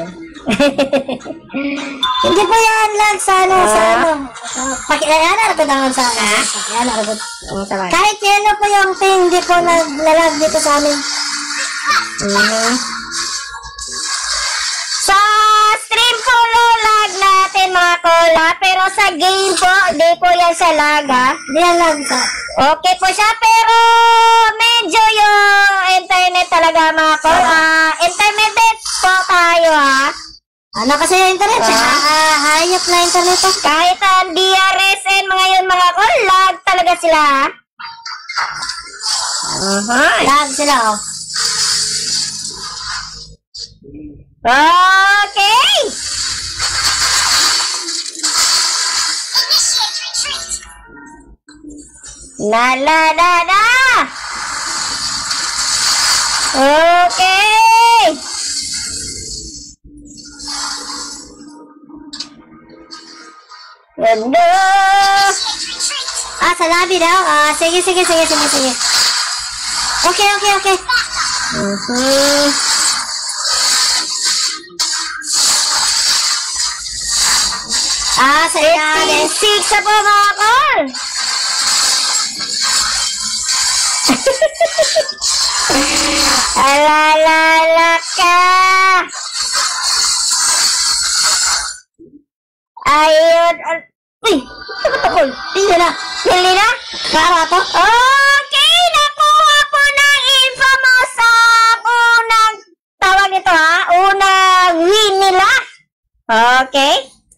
[SPEAKER 2] Hindi po yan lag sa ano, sa
[SPEAKER 1] Ah.
[SPEAKER 2] ano. Uh, Pakiayan na ito naman sa ano. Pakiayan na ito.
[SPEAKER 1] Ang sarap.
[SPEAKER 2] Kahit yan po yung thing, hindi po naglalag dito sa amin.
[SPEAKER 1] Mhm. Sa stream po no, lag natin mga kola, pero sa game po, di po yan sa lag ha.
[SPEAKER 2] Hindi yan lag sa...
[SPEAKER 1] Okay po siya, pero medyo yung internet talaga mga kola. Intermittent po tayo ha.
[SPEAKER 2] Ano kasi yung internet?
[SPEAKER 1] Ah.
[SPEAKER 2] Ah, hayop na internet po.
[SPEAKER 1] Kahit ang D R S N mga yun mga kola, lag talaga sila ha. Uh-huh.
[SPEAKER 2] Lag sila oh.
[SPEAKER 1] Okay! La la la la! Okay! Ganda!
[SPEAKER 2] Ah, sa lobby daw? Ah, sige, sige, sige, sige, sige. Okay, okay, okay.
[SPEAKER 1] Mhm.
[SPEAKER 2] Ah, sa ilalim.
[SPEAKER 1] Six sa po mga kol! Alalala ka! Ayun! al- Uy! Ano ba kol?
[SPEAKER 2] Hindi na.
[SPEAKER 1] Hili na?
[SPEAKER 2] Para to?
[SPEAKER 1] Okay! Nakuha ko ng info mo sa unang tawag nito ha? Unang win nila. Okay?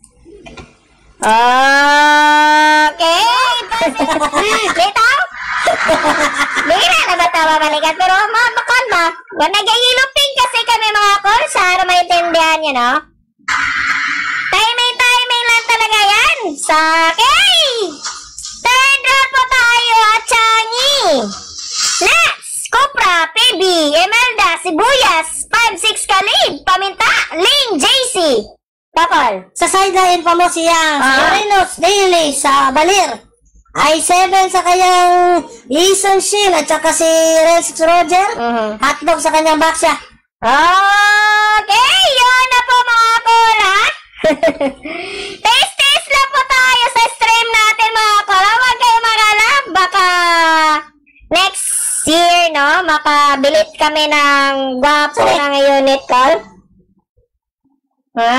[SPEAKER 1] Okay! Bitaw? Bira na ba tawa balikat? Pero mabakan ba? Huwag nag-iilupin kasi kami mga kol sa para maintindihan nyo, no? Timing, timing lang talaga yan. Sa okay! Third round po tayo at Changi. Next, Cupra, P B, Emelda, Sibuyas, five six Kalib, Paminta, Ling, J C. Pakol.
[SPEAKER 2] Sa sideline pa mo siya.
[SPEAKER 1] Ah.
[SPEAKER 2] Marinos Daily sa Balir. I seven sa kanyang Leeson Shield at saka si Rex Roger.
[SPEAKER 1] Mhm.
[SPEAKER 2] Hotdog sa kanyang baksya.
[SPEAKER 1] Okay, yun na po mga kol, ha? Taste-taste lang po tayo sa stream natin mga kol. Huwag kayo magalap. Baka next year, no? Makabilit kami ng gwapo ng unit call. Ha?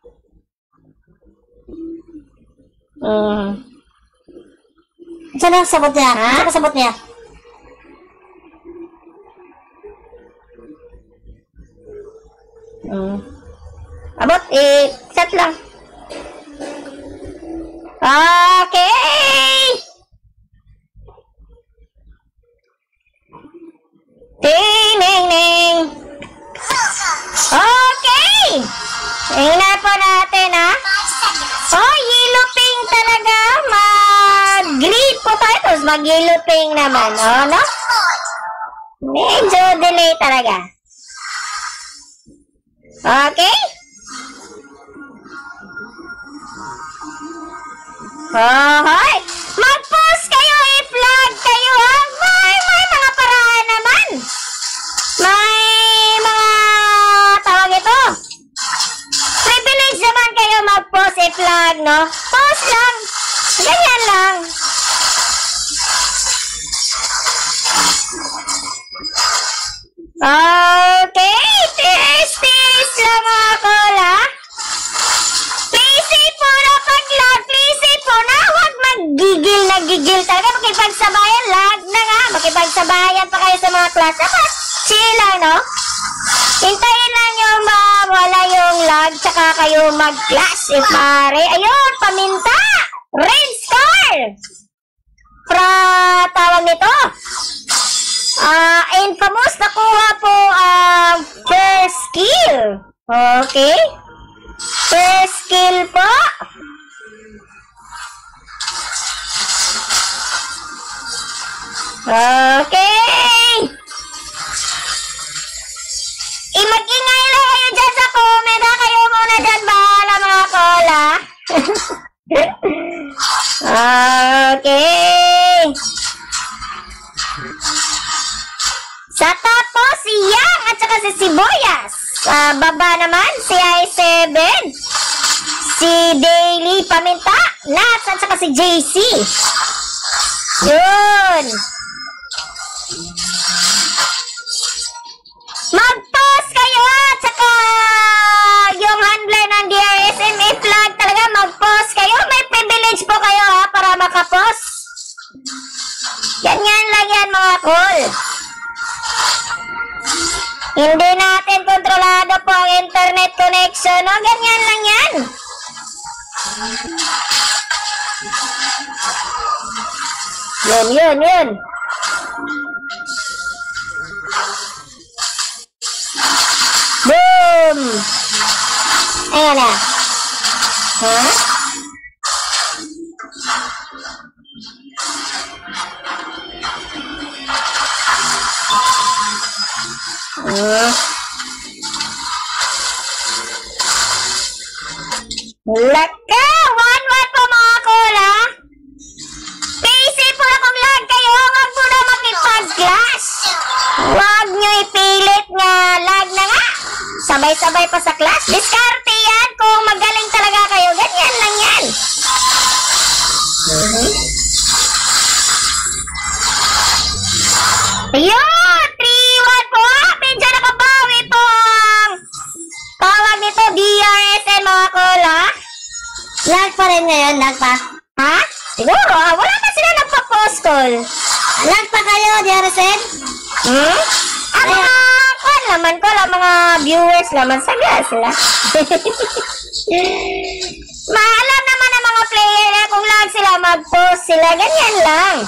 [SPEAKER 1] Mm.
[SPEAKER 2] Saan ang sabot niya?
[SPEAKER 1] Ha?
[SPEAKER 2] Saan ang sabot niya?
[SPEAKER 1] Mm. Abot, eh, set lang. Okay! Ting-ning-ning! Okay! Tingnan po natin, ha? Oh, yellow pink talaga. Mag-green po tayo. Tapos mag-yellow pink naman. Oh, no? Medyo delay talaga. Okay? Hoy! Mag-post kayo, i-vlog kayo, ha? May, may mga paraan naman. May mga tawag ito. Privilege naman kayo mag-post, i-vlog, no? Post lang. Ganyan lang. Okay, tis-tis lang mga kola. Please say po na pag-lag, please say po na huwag mag-gigil na gigil talaga. Makipagsabayan, lag na nga. Makipagsabayan pa kayo sa mga class. Dapat chill lang, no? Hintayin lang yung mawala yung lag, tsaka kayo mag-class. Eh, pare, ayun, paminta. Red score. Pra, tawag nito. Ah, uh, infamous, nakuha po ang uh, first skill. Okay? First skill po. Okay. Eh, mag-ingay lang kayo dyan sa comment, ha? Kayo muna dyan, bahala mga kola. Okay. Sa top po, si Yang at saka si Sibuyas. Sa baba naman, si I seven. Si Daily Paminta. Nats at saka si J C. Yun. Mag-post kayo at saka yung handler ng D R S M i-flag talaga. Mag-post kayo. May privilege po kayo, ha, para makapost. Ganyan lang yan mga cool. Hindi natin kontrolado po ang internet connection, no? Ganyan lang yan. Yun, yun, yun. Boom! Ayan na. Ha? Uh. Laka! one one po mga kola. P C po na kung lag kayo. Huwag po na makipag-clash. Huwag nyo ipilit nga lag na nga. Sabay-sabay pa sa clash. Diskarte yan. Kung magaling talaga kayo, ganyan lang yan. Uh-huh. Ayun! three one po. Medyo nakabawi po ang tawag nito D R S N mga kola.
[SPEAKER 2] Lag pa rin ngayon, lag pa.
[SPEAKER 1] Ha? Siguro, ha? Wala na sila nagpa-post call.
[SPEAKER 2] Lag pa kayo, D R S N?
[SPEAKER 1] Hmm? Ang mga, kwan naman ko, ang mga viewers naman, saga sila. Maalam naman ang mga player na kung lag sila, mag-post sila, ganyan lang.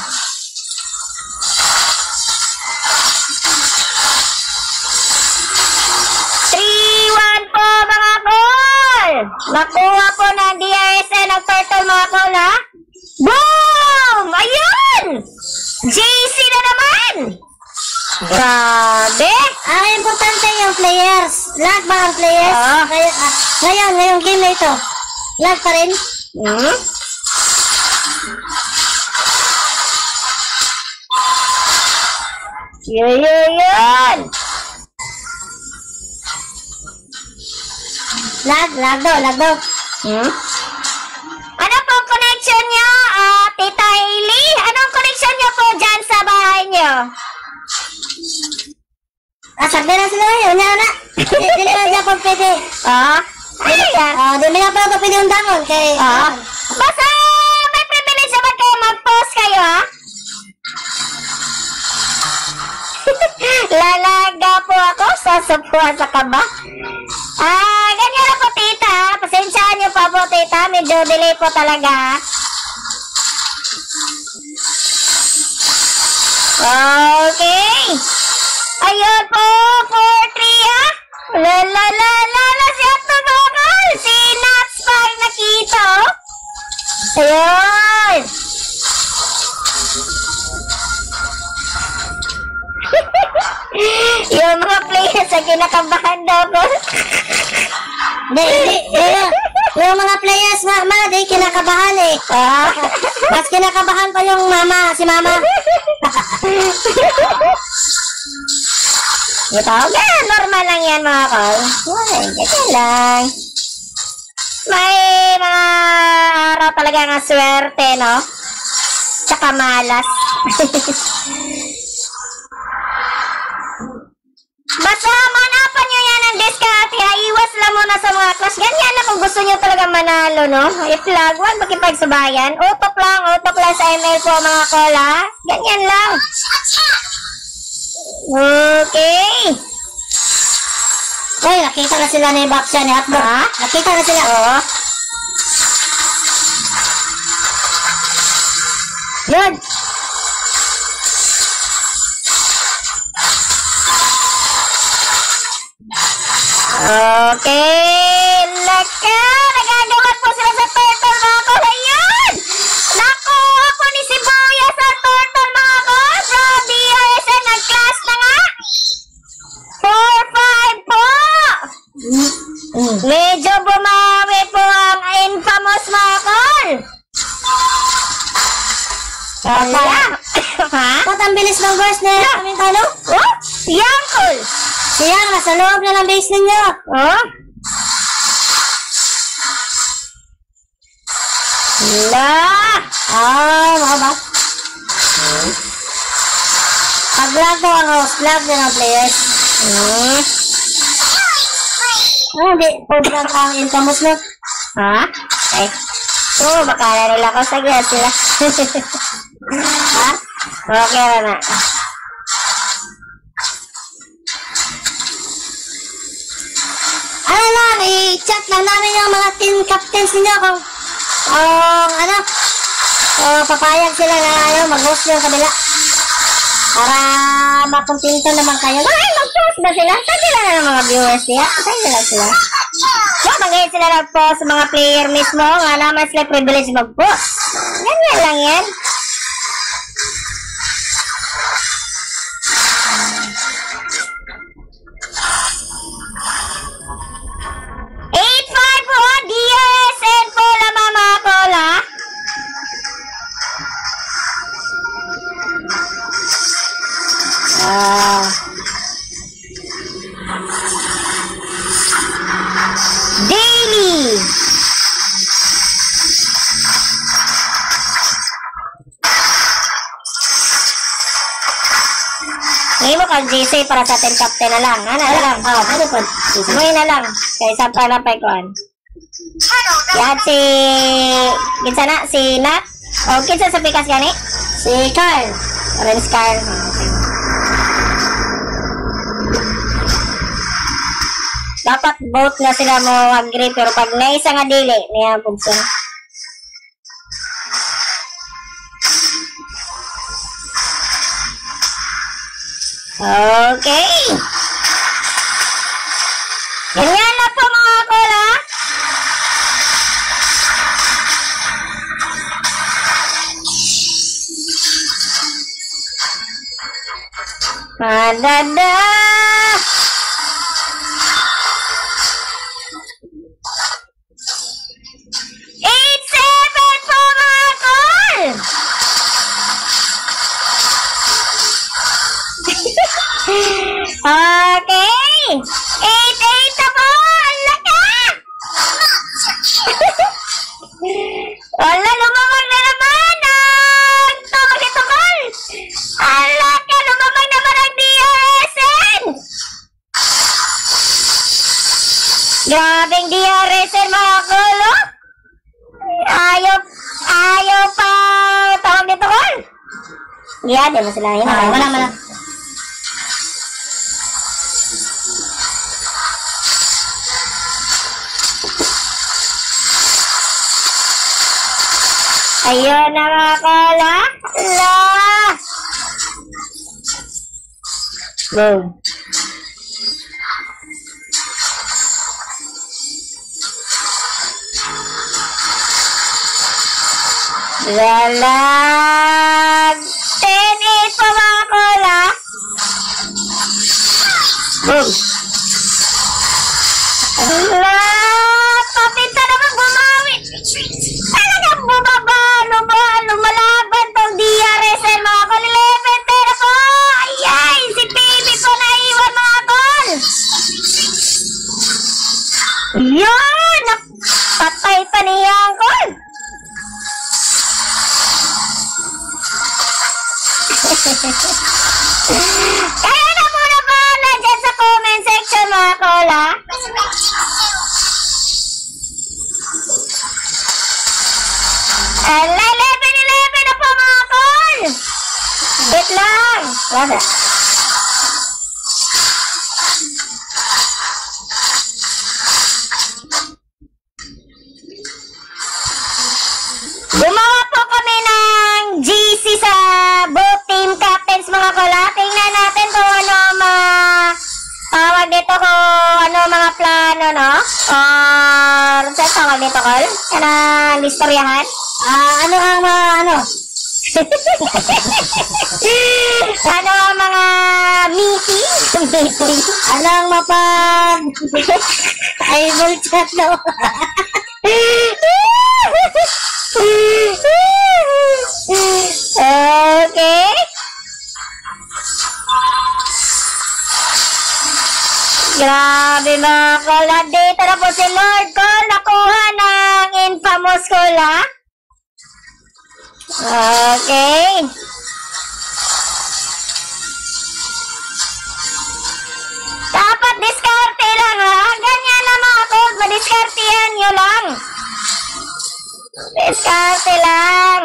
[SPEAKER 1] three one po mga call. Nakuha po ng D R S N ang turtle mga call, ha? Boom! Ayun! J C na naman! Grabe!
[SPEAKER 2] Ang importante yung players. Lag ba ang players?
[SPEAKER 1] Ah.
[SPEAKER 2] Ngayon, ah, ngayon, ngayong game na ito. Lag pa rin?
[SPEAKER 1] Hmm? Yun, yun, yun!
[SPEAKER 2] Lag, lag daw, lag daw.
[SPEAKER 1] Hmm? Ano po connection nyo, uh, Tita Hailey? Anong connection nyo po dyan sa bahay nyo?
[SPEAKER 2] Ah, sabi na sila ngayon, yan na. Hindi na dyan po pwede.
[SPEAKER 1] Ah? Ay,
[SPEAKER 2] Ah, di na pa ito pwede undangon. Kay,
[SPEAKER 1] ah? Basta may privilege naman kayo mag-post kayo, ha? Lalaga po ako sa sapuan sa kaba. Ah, ganyan na po, tita. Pasensyaan nyo pa po, tita. Medyo delay po talaga. Okay. Ayun po, four three, ha? La la la la la, si Ato Bokal. Si Nats pag nakita, oh. Ayun. Yung mga players ang kinakabahan daw ko.
[SPEAKER 2] Hindi, hindi, yung, yung mga players nga, ma, di kinakabahan eh.
[SPEAKER 1] Ah.
[SPEAKER 2] Mas kinakabahan pa yung mama, si mama.
[SPEAKER 1] Ito, ganyan, normal lang yan mga kol. Ay, ganyan lang. May mga araw talaga nga swerte, no? Tsaka malas. Basta manapan nyo yan ang diskarte, ha? Iwas lang muna sa mga clash. Ganyan lang kung gusto nyo talaga manalo, no? I-flag, huwag makipagsabayan. Utok lang, utok lang sa M L po mga kol, ha? Ganyan lang. Okay.
[SPEAKER 2] Uy, nakita na sila ni Baksha ni Hotdog.
[SPEAKER 1] Ha?
[SPEAKER 2] Nakita na sila.
[SPEAKER 1] Oo. Yun. Okay. Laka. Nagagawa po sila sa turtle mga kol. Ayun. Naku, ako ni Sibuyas sa turtle mga kol. Bro, D R S N nag-class na nga. four five po.
[SPEAKER 2] Mm.
[SPEAKER 1] Medyo bumawi po ang infamous mga kol. Kaya. Ha?
[SPEAKER 2] Ba't ang bilis ng verse na kaming talo?
[SPEAKER 1] Oh? Yan kol.
[SPEAKER 2] Siya, nasa loob na ng base ninyo.
[SPEAKER 1] Oh? La.
[SPEAKER 2] Ay, mga ba? Pag-lag daw ang host, lag na ng players.
[SPEAKER 1] Hmm.
[SPEAKER 2] Ah, hindi. Pag-lag ang infamous na.
[SPEAKER 1] Ha? Eh. Oh, baka na nila ko sa gas sila. Ha? Okay na.
[SPEAKER 2] Ano lang, i-chat lang namin yung mga team captains ninyo kung kung ano, kung papayag sila na ano, mag-host yung kabila. Para makumpinto naman kayo.
[SPEAKER 1] Ay, mag-post ba sila? Saan sila na ng mga viewers niya? Saan sila sila? So, magayon sila nag-post sa mga player mismo. Nga naman sila privilege mag-post. Ganyan lang yan. eight five po, D R S N po lamang mga kola. Ah. Daily. Ngayon mo ka J C para sa atin captain na lang. Ano na lang?
[SPEAKER 2] Ah, ano po?
[SPEAKER 1] Ngayon na lang. Kaysa pa na pa ikuan. Yan si... Kinsa na? Si Nat? O kinsa sa pikas gani?
[SPEAKER 2] Si Carl.
[SPEAKER 1] Orange Carl. Ah, okay. Dapat both na sila mo agree pero pag naisa nga dili niya pugson. Okay. Ganyan na po mga kola. Madada. eight seven po mga kol. Okay. eight eight na po. Laka. Wala, lumamag na naman. Ang tawag ito kol. Alaka, lumamag naman ang D R S N. Grabing D R S N mga kol, oh. Ayaw, ayaw pa tawag dito kol. Yeah, di mo sila yun.
[SPEAKER 2] Ah, wala, wala.
[SPEAKER 1] Ayun na mga kola. La. Go. Lalag. ten eight pa mga kola. Boom. Ala, papinta naman bumawi. Talagang bumaba, luba, lumalaban tong D R S N mga kol. eleven ten ako. Ayay, si Baby po naiwan mga kol. Yan, napatay pa niya ang kol. Kaya na muna ba na dyan sa comment section mga kol ha? eleven eleven na po mga kol. Wait lang. Wala. Gumawa po kami ng G C sa both team captains mga kol. Tingnan natin kung ano ma tawag dito ko ano mga plano no? Or saan tawag dito kol? Ano ang istoryahan?
[SPEAKER 2] Ah, ano ang mga ano?
[SPEAKER 1] Ano ang mga meeting? Meeting?
[SPEAKER 2] Ano ang mapag... Eyeball chat daw.
[SPEAKER 1] Okay. Grabe mga kol. Dito na po si Lord Col. Nakuha ng infamous call ha. Okay. Dapat diskarte lang ha. Ganyan na mga kol. Madiskartehan nyo lang. Diskarte lang.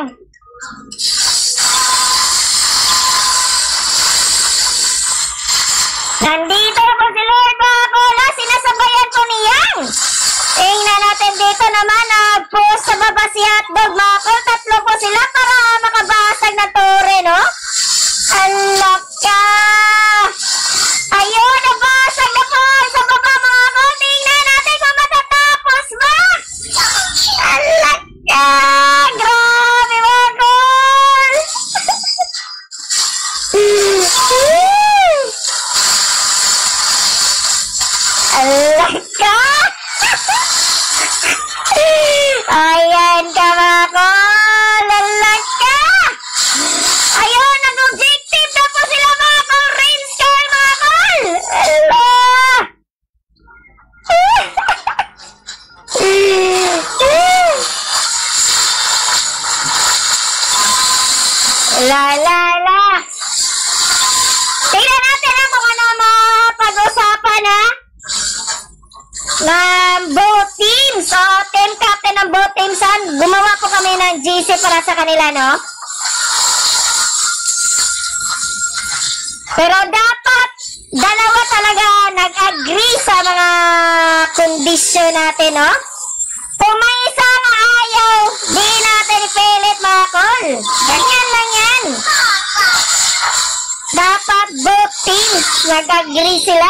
[SPEAKER 1] Nandito po si Lord mga kol. Sinasabayan po niyang. Tingnan natin dito naman na post sa baba si Hotdog mga kol. Tatlo po sila para makabasag na tore no. Alak ka. Ayun, nabasag na po sa baba mga kol. Tingnan natin kung matatapos ba. Alak ka. Grabe mga kol. Alak ka. Ayan ka mga kol. Alak ka. Ayun, nag-objective na po sila mga kol. Rain scar mga kol. Ala. La la la. Tingnan natin na kung ano mapag-usapan ha. Ng both teams. So, team captain ng both teams. Gumawa po kami ng G C para sa kanila, no? Pero dapat dalawa talaga nag-agree sa mga kondisyon natin, no? Kung may isa na ayaw, di natin ipilit, mga kol. Ganyan lang yan. Dapat both teams nag-agree sila.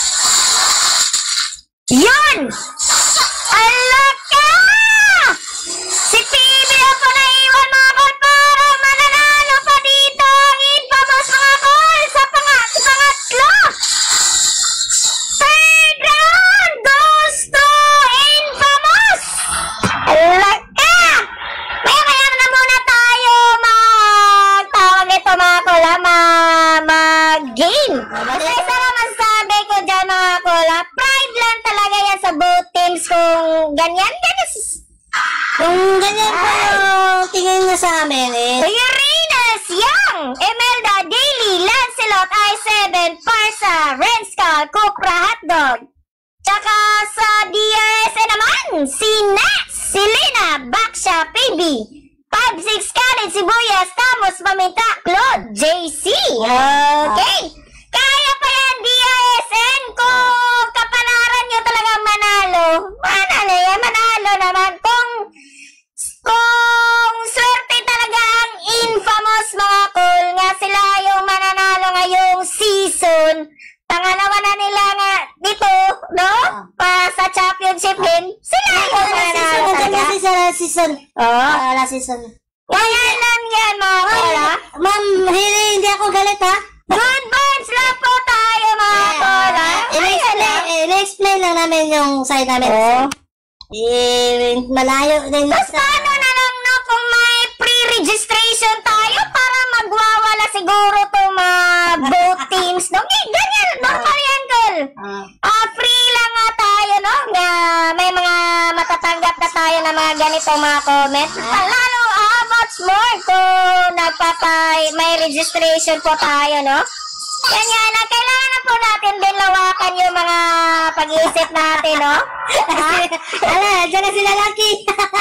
[SPEAKER 1] Yun! Alak ka! Si P B ako na iwan mga kol para mananalo pa dito ang infamous mga kol sa pangat pangatlo! Third round goes to infamous! Alak ka! Maya maya na muna tayo magtawag ito mga kol ha, mag-game. Kasi isa naman sabi ko dyan mga kol ha, pride lang talaga yan sa both teams kung ganyan, ganyan.
[SPEAKER 2] Kung ganyan po yung tingin nyo sa amin eh.
[SPEAKER 1] Uranus, Young, Emelda, Daily, Lancelot, I seven, Parsa, Renskal, Cupra, Hotdog. Tsaka sa D R S N naman, si Nats, si Lina, Baksha, P B, five six, Khalid, Sibuyas, Tamos, Paminta, Claude, J C. Okay. Kaya pa yan D R S N kung kapalaran nyo talagang manalo. Manalo yan, manalo naman. Kung kung swerte talaga ang infamous mga kol nga sila yung mananalo ngayong season. Pangalawa na nila nga dito, no? Pa sa championship din. Sila yung mananalo talaga.
[SPEAKER 2] Last season, last season.
[SPEAKER 1] Oo.
[SPEAKER 2] Ah, last season.
[SPEAKER 1] Kaya lang yan mga kol ha.
[SPEAKER 2] Ma'am, hindi, hindi ako galit ha.
[SPEAKER 1] Good vibes lang po tayo, mga tol, ha?
[SPEAKER 2] I-explain, i-explain lang namin yung side namin.
[SPEAKER 1] Oo.
[SPEAKER 2] Eh, malayo din.
[SPEAKER 1] Tapos paano na lang, no, kung may pre-registration tayo para magwawala siguro itong mga both teams, no? Eh, ganyan, normal yan, tol.
[SPEAKER 2] Ah.
[SPEAKER 1] Ah, free lang nga tayo, no? Nga, may mga matatanggap na tayo na mga ganito mga comment. Lalo, ah, much more kung nagpapay, may registration po tayo, no? Ganyan, na kailangan na po natin din lawakan yung mga pag-iisip natin, no?
[SPEAKER 2] Ala, dyan na sila Lucky.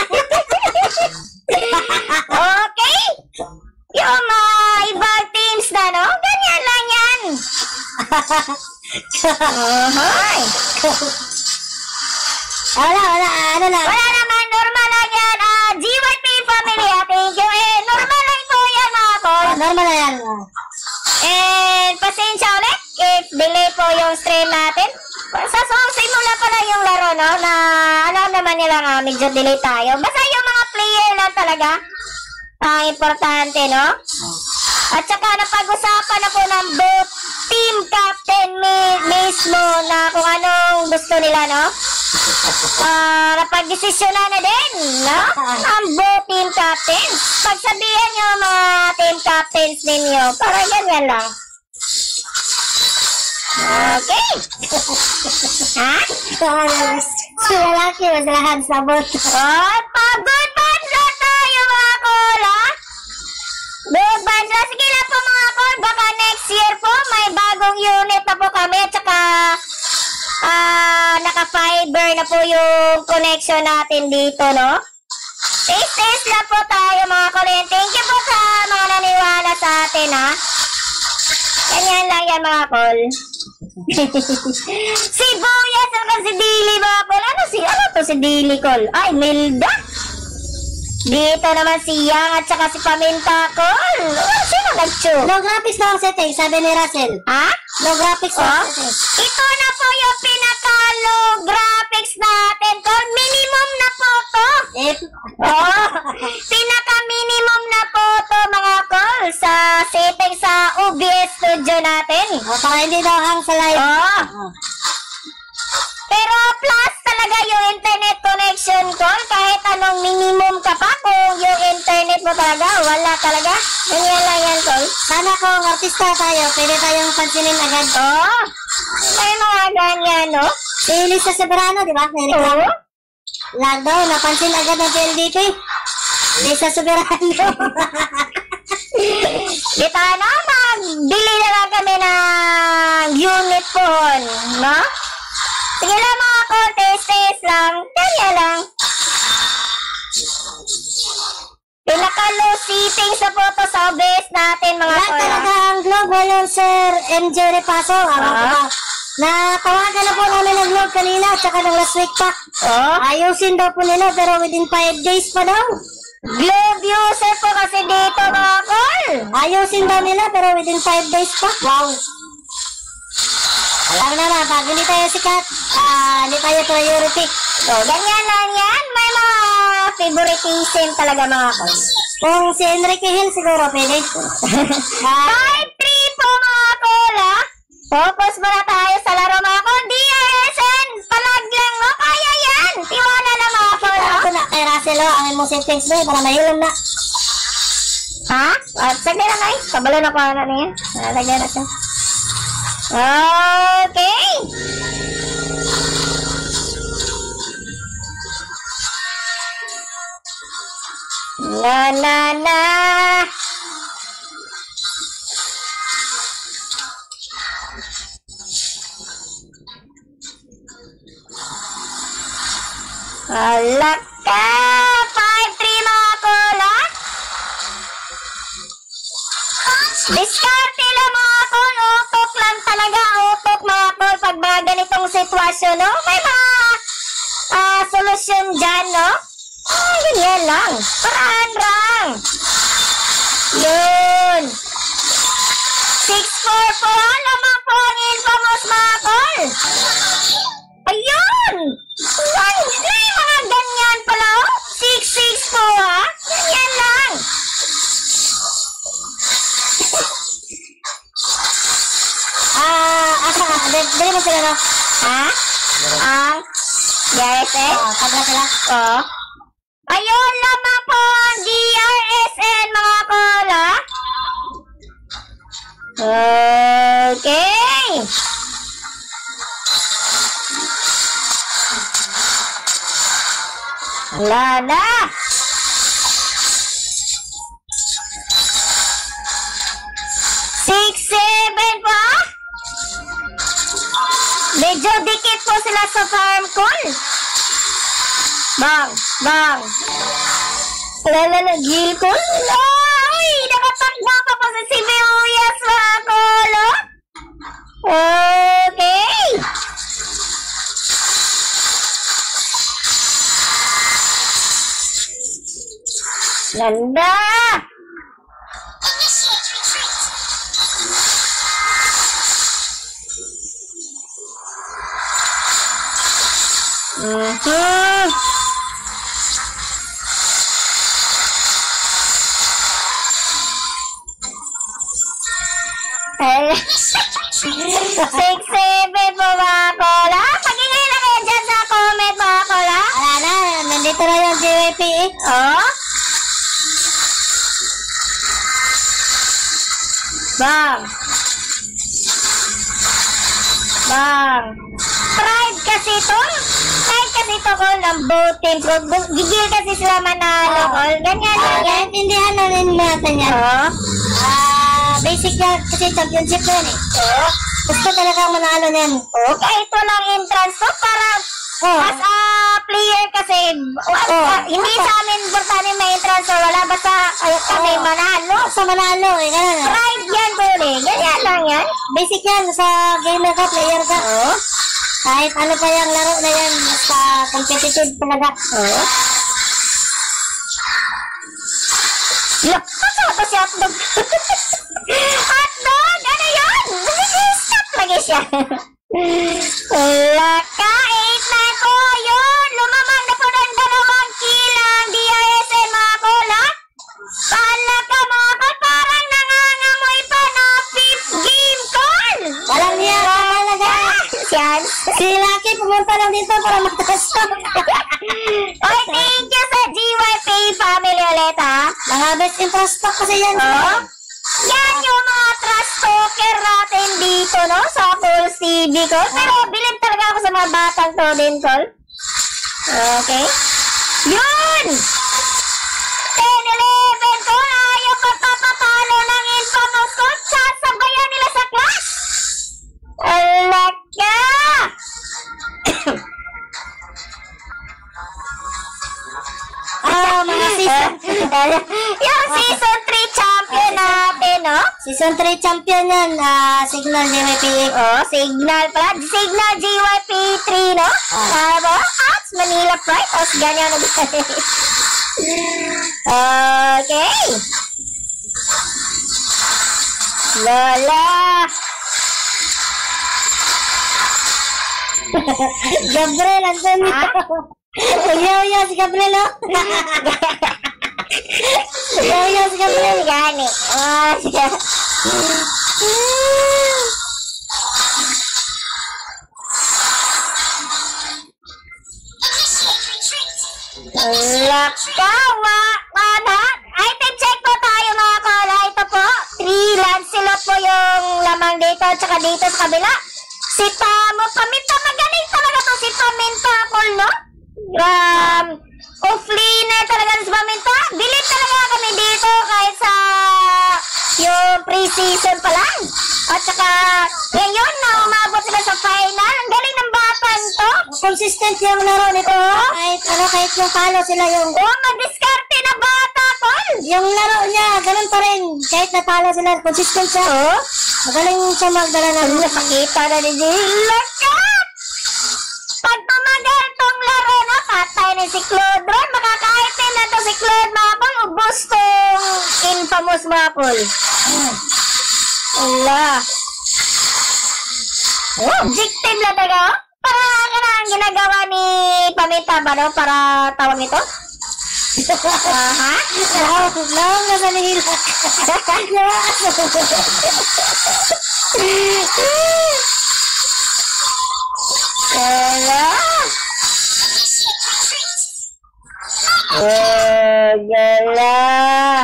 [SPEAKER 1] Okay? Yung mga ibang teams na, no? Ganyan lang yan. Uh-huh.
[SPEAKER 2] Wala, wala, ano na.
[SPEAKER 1] Wala naman, normal lang yan. Ah, G Y P family, ah, thank you. Eh, normal lang po yan, mga tol.
[SPEAKER 2] Normal na yan.
[SPEAKER 1] And pasensya ulit if delay po yung stream natin. Sa so, simula pa lang yung laro, no? Na alam naman nila nga, medyo delay tayo. Basta yung mga player lang talaga ang importante, no? At saka napag-usapan na po ng both team captain mi- mismo na kung anong gusto nila, no? Ah, napag-desisyonan na din, no? Ang both team captains. Pagsabihan nyo mga team captains ninyo, para ganyan lang. Okay. Ha?
[SPEAKER 2] Sila Lucky, mas lahat sa bot.
[SPEAKER 1] Oh, pag-good vibes na tayo, mga kol, ha? Good vibes na. Sige lang po, mga kol. Baka next year po, may bagong unit na po kami. At saka, ah, naka-fiber na po yung connection natin dito, no? Taste-taste lang po tayo, mga kol. And thank you po sa mga naniwala sa atin, ha? Ganyan lang yan, mga kol. Si Buyas at si Dili, mga kol. Ano si, ano to si Dili, kol? Ay, Milda. Dito naman si Yang at saka si Paminta, kol. Oh, sino nag-chu?
[SPEAKER 2] No graphics na ang setting, sabi ni Russell.
[SPEAKER 1] Ha?
[SPEAKER 2] No graphics na
[SPEAKER 1] Oh?
[SPEAKER 2] ang setting.
[SPEAKER 1] Ito na po yung pinaka-low graphics natin, kol. Minimum na po to.
[SPEAKER 2] Eh,
[SPEAKER 1] Oh, pinaka-minimum na po to, mga kol, sa setting sa O B S Studio natin.
[SPEAKER 2] oh, para hindi daw hang sa live.
[SPEAKER 1] Oh.
[SPEAKER 2] Oh.
[SPEAKER 1] Pero plus talaga yung internet connection, call. Kahit anong minimum ka pa, kung yung internet mo talaga, wala talaga. Ganyan lang yan, call.
[SPEAKER 2] Sana kung artista tayo, pwede tayong pansinin agad.
[SPEAKER 1] Oh, may mga ganyan, no?
[SPEAKER 2] Si Lisa Soberano, di ba? May reklamo.
[SPEAKER 1] Oo.
[SPEAKER 2] Lag daw, napansin agad ng P L D T. Lisa Soberano.
[SPEAKER 1] Dito, ano, magbili na lang kami ng unit phone, no? Sige lang, mga call, taste-taste lang. Kaya lang. Pinaka-low settings na po to sa O B S natin, mga
[SPEAKER 2] Lahat
[SPEAKER 1] call.
[SPEAKER 2] talaga ang globe ngayon, Sir M J Repaso.
[SPEAKER 1] Ah.
[SPEAKER 2] Natawagan na po namin ang globe kanina, tsaka ng last week pa.
[SPEAKER 1] Oh.
[SPEAKER 2] Ayusin daw po nila, pero within five days pa daw.
[SPEAKER 1] Globe user po kasi dito, mga call.
[SPEAKER 2] Ayusin daw nila, pero within five days pa. Wow. Alam naman, pag hindi tayo sikat, ah, hindi tayo priority.
[SPEAKER 1] So, ganyan lang yan. May mga favoritism talaga, mga call.
[SPEAKER 2] Kung si Enrique Hill, siguro pwede. Ah,
[SPEAKER 1] five three po, mga call, ha? Focus muna tayo sa laro, mga call. D R S N, palag lang, no? Kaya yan. Tiwala na, mga call, ha?
[SPEAKER 2] Ako na kay Russell, oh, ang imong settings doon, para mahilom na.
[SPEAKER 1] Ha? At sagli lang, ay. Kabalo na ko na niya. Nalagyan na siya. Okay. Na na na. Alak ka. five three, mga kola. Diskarte lang, mga kol. Utok lang talaga. Utok, mga kol. Pag mga ganitong sitwasyon, no? May mga ah, solusyon dyan, no? Ah, ganyan lang. Paraan lang. Yun. six four po. Lamang po ang infamous, mga kol. Ayun. Ay, may mga ganyan pala, oh. six six po, ha? Ganyan lang. S N?
[SPEAKER 2] Oh, tabla sila.
[SPEAKER 1] Oh. Ayun lamang po ang D R S N, mga kola. Okay. Wala na. Six, seven pa. Medyo dikit po sila sa farm call. Bang, bang. Lalala, Gil ko. Ay, nakatakbo pa po sa Sibuyas, mga kolo. Okay. Ganda. Mm-hmm. Six, seven po, mga kola. Pagingay na kayo dyan sa comment, mga kola.
[SPEAKER 2] Wala na, nandito na yung J Y P E.
[SPEAKER 1] Oh. Bang. Bang. Pride kasi to. Pride kasi to ko ng voting. Gigil kasi sila manalo ko. Ganyan lang yan.
[SPEAKER 2] Intindihan na rin natin yan.
[SPEAKER 1] Oh.
[SPEAKER 2] Ah, basic yan kasi championship yan eh.
[SPEAKER 1] Oh.
[SPEAKER 2] Gusto talaga manalo yan.
[SPEAKER 1] Oh, kahit walang entrance to, para
[SPEAKER 2] Oh.
[SPEAKER 1] as a player kasi, wa-
[SPEAKER 2] Oh.
[SPEAKER 1] ah, hindi sa amin importante may entrance o wala, basta ay, kami
[SPEAKER 2] Oh.
[SPEAKER 1] manalo.
[SPEAKER 2] Sa manalo eh, ganun eh.
[SPEAKER 1] Pride yan, Bole. Ganyan lang yan.
[SPEAKER 2] Basic yan sa gamer ka, player ka.
[SPEAKER 1] Oh.
[SPEAKER 2] Kahit ano pa yung laro na yan, basta competitive talaga.
[SPEAKER 1] Oh. Look, pasoto si hotdog. Hotdog, ano yun? Stop lagi siya. Wala ka, eight na ko. Yun, lumamang na po ng dalawang kilang D R S N, mga kola. Pala ka, mga kol, parang nangangamoy pa na fifth game call.
[SPEAKER 2] Walang niya ka talaga.
[SPEAKER 1] Yan.
[SPEAKER 2] Si Lucky pumunta lang dito para magtasok.
[SPEAKER 1] Oy, thank you sa G Y P family ulit, ha?
[SPEAKER 2] Mga best interest stock kasi yan.
[SPEAKER 1] Oh. Yan yung mga trash talker natin dito, no? Sa Pulse T V ko. Pero bilib talaga ako sa mga batang to din, Tol. Okay. Yun! ten eleven ko, ayaw magpapapalo ng infamous ko. Sasabayan nila sa class. Alaka!
[SPEAKER 2] Ah, mga season.
[SPEAKER 1] Yung season three champion natin, no?
[SPEAKER 2] Season three champion yan. Ah, Signal J Y P E.
[SPEAKER 1] Oh, signal pala. Signal G Y P three, no? Ah, ba? At Manila Pride. O, ganyan na okay. Lola.
[SPEAKER 2] Gabriel, andun
[SPEAKER 1] Ha?
[SPEAKER 2] Uyaw-uyaw si Gabriel, oh. Uyaw-uyaw si Gabriel.
[SPEAKER 1] Gani. Oh, siya. Lakawa. Mana? Item check po tayo, mga kola. Ito po. Three Lancelot po yung lamang dito. Tsaka dito sa kabila. Si Tamo. Paminta. Magaling talaga to si Paminta. Cool, no? Um, off-laner talaga si Paminta. Bilib talaga kami dito kahit sa yung pre-season pa lang. At saka, yan yun na umabot sila sa final. Ang galing ng batan to.
[SPEAKER 2] Consistent yung laro nito. Kahit ano, kahit yung palo sila yung...
[SPEAKER 1] Oh, mag-discarte na bata, tol.
[SPEAKER 2] Yung laro niya, ganun pa rin. Kahit napalo sila, consistent siya.
[SPEAKER 1] Oh,
[SPEAKER 2] Magaling siya magdala ng...
[SPEAKER 1] nakakita na ni Jilla ka. Pag tumagal tong laro na, patay na si Claude Ron. Makaka-item na to si Claude, mga kol. Ubus tong infamous, mga kol. Allah. Oh, objective lang taga. Para ano ang ginagawa ni Paminta ba, no? Para tawag nito? Aha.
[SPEAKER 2] Wow, wow, nasa nila.
[SPEAKER 1] Wala. Oh, gala.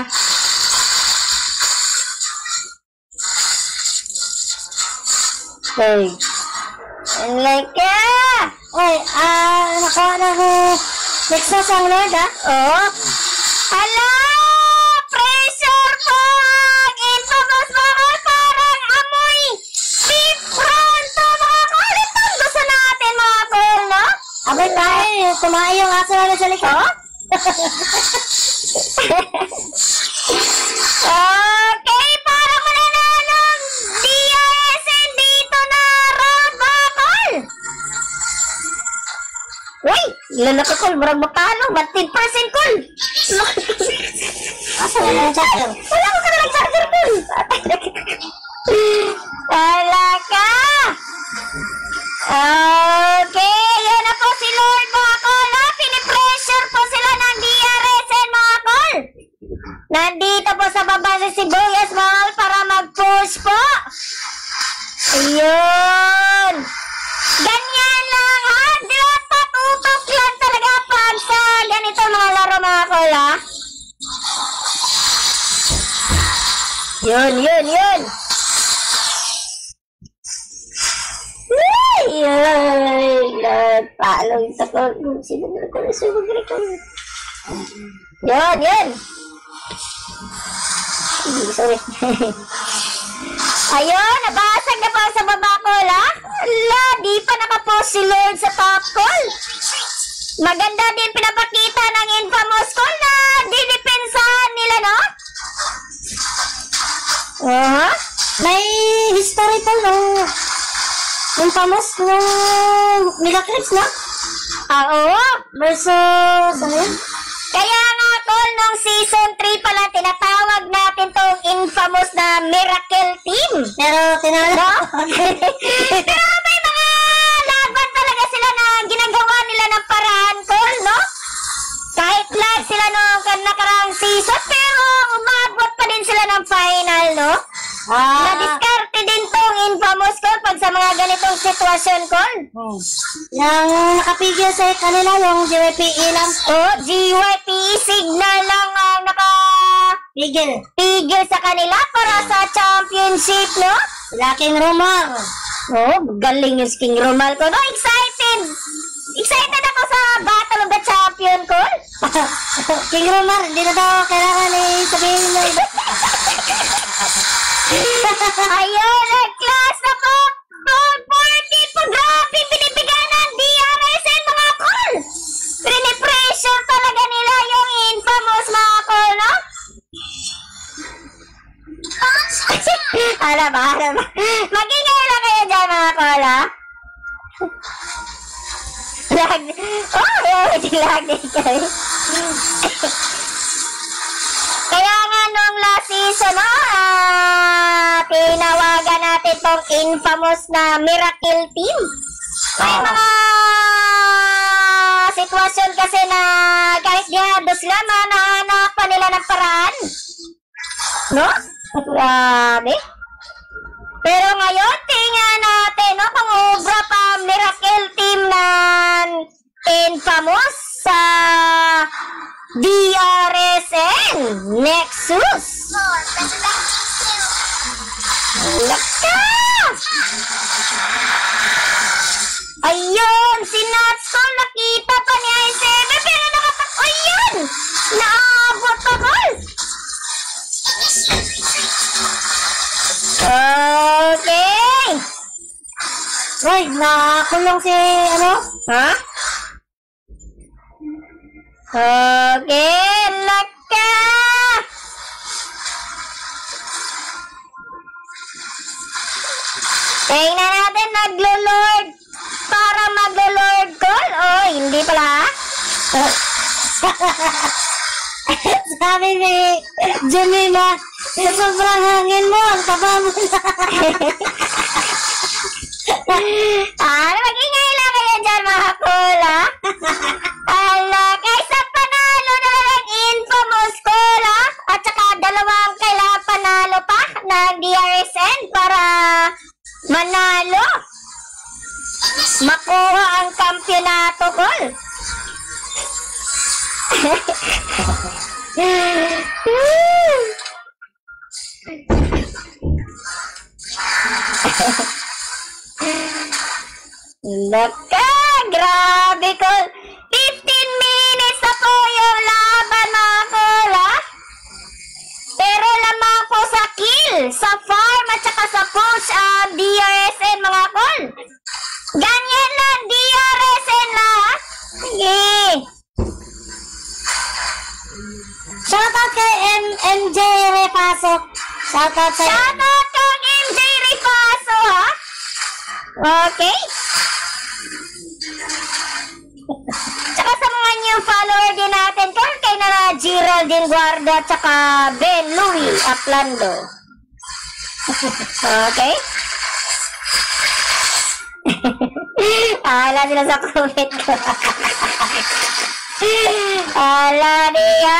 [SPEAKER 1] Hey. Leka.
[SPEAKER 2] Oy, ah, nakuha na ko. Nexus ang Lord, ah.
[SPEAKER 1] Oh. Hala! Pressure po! Ang infamous mga parang amoy! Beef pronto mga kol! Itong gusto natin mga kol, no?
[SPEAKER 2] Abay tayo, tumayo yung aso na sa likod.
[SPEAKER 1] Oh? Okay, para mananalong D R S N dito na round mga kol! Uy! Lalaki kol, marang makano, one hundred percent kol!
[SPEAKER 2] Asa na yung charger?
[SPEAKER 1] Wala ko ka na nag-charger kol! Talaga! Okay, yun na po si Lord mga kol, ha? Pinipressure po sila ng D R S N mga kol! Nandito po sa baba si Sibuyas mga kol para mag-push po! Ayun! Ganyan lang ha! Di ba patutok lang talaga pag sa ganito mga laro mga kol ha? Yun, yun, yun! Ay, palo ito ko. Sino na ko na sumagrecord? Yun, yun! Sorry. Ayun, nabasag na pa sa baba ko la. Ala, di pa nakapost si Lord sa top call. Maganda din pinapakita ng infamous call na didepensahan nila, no? Uh-huh.
[SPEAKER 2] May history pa nung infamous nung Megaclips, no?
[SPEAKER 1] Ah, oo.
[SPEAKER 2] Versus, ano yun?
[SPEAKER 1] Kaya nga, Col, nung season three pala, tinatawag natin tong infamous na Miracle Team.
[SPEAKER 2] Pero tinalo.
[SPEAKER 1] No? Pero may mga laban talaga sila na ginagawa nila ng paraan, Col, no? Kahit lag sila nung nakaraang season, pero umabot pa din sila ng final, no?
[SPEAKER 2] Ah.
[SPEAKER 1] Na-discarte din tong infamous, Col, pag sa mga ganitong sitwasyon, Col.
[SPEAKER 2] Hmm. Yung nakapigil sa kanila, yung G Y P E lang.
[SPEAKER 1] Oh, G Y P E signal lang ang naka...
[SPEAKER 2] Pigil.
[SPEAKER 1] Pigil sa kanila para sa championship, no?
[SPEAKER 2] Laking rumor.
[SPEAKER 1] Oh, galing yung King Romal ko. No, excited! Excited ako sa Battle of the Champion ko.
[SPEAKER 2] King rumor, hindi na daw kailangan eh, sabihin mo.
[SPEAKER 1] Ayun, nag-class na po! Gold forty po! Grabe, binibigyan ng D R S N mga call! Pinipressure talaga nila yung infamous mga call, no? Alam ba, alam ba? Magingay lang kayo dyan mga call, ha? Lag... Oh, yun, lag din kayo. Kaya nga nung last season, no, ah, tinawagan natin tong infamous na Miracle Team. May mga sitwasyon kasi na kahit dihado sila, manahanap pa nila ng paraan. No? Grabe. Pero ngayon, tingnan natin, no, kung ubra pa Miracle Team ng infamous sa D R S N Nexus. Laka! Ayun, si Natsko nakita pa ni I seven pero nakatak... Ayun! Naabot pa ko! Okay!
[SPEAKER 2] Roy, nakulong si, ano?
[SPEAKER 1] Ha? Okay, laka! Tingnan natin, naglo-lord para maglo-lord call. Oh, hindi pala.
[SPEAKER 2] Sabi ni Junila, sa sobrang hangin mo, ang taba mo na.
[SPEAKER 1] Ah, magingay lang kayo dyan mga call, ha? Ala, kaysa panalo na lang infamous call, ha? At saka dalawang kailangan panalo pa ng D R S N para manalo. Makuha ang kampyonato, call. Naka, grabe ko. fifteen minutes na po yung laban mga kol, ha? Pero lamang po sa kill, sa farm at saka sa push ang D R S N mga kol. Ganyan lang, D R S N lang, ha? Sige.
[SPEAKER 2] Shoutout kay M MJ Repaso. Shoutout sa...
[SPEAKER 1] Shoutout kang M J Repaso, ha? Okay. Tsaka sa mga new follower din natin, kaya kay na Geraldine Guarda at saka Ben Louis Aplando. Okay? Ala sila sa comment ko. Ala niya.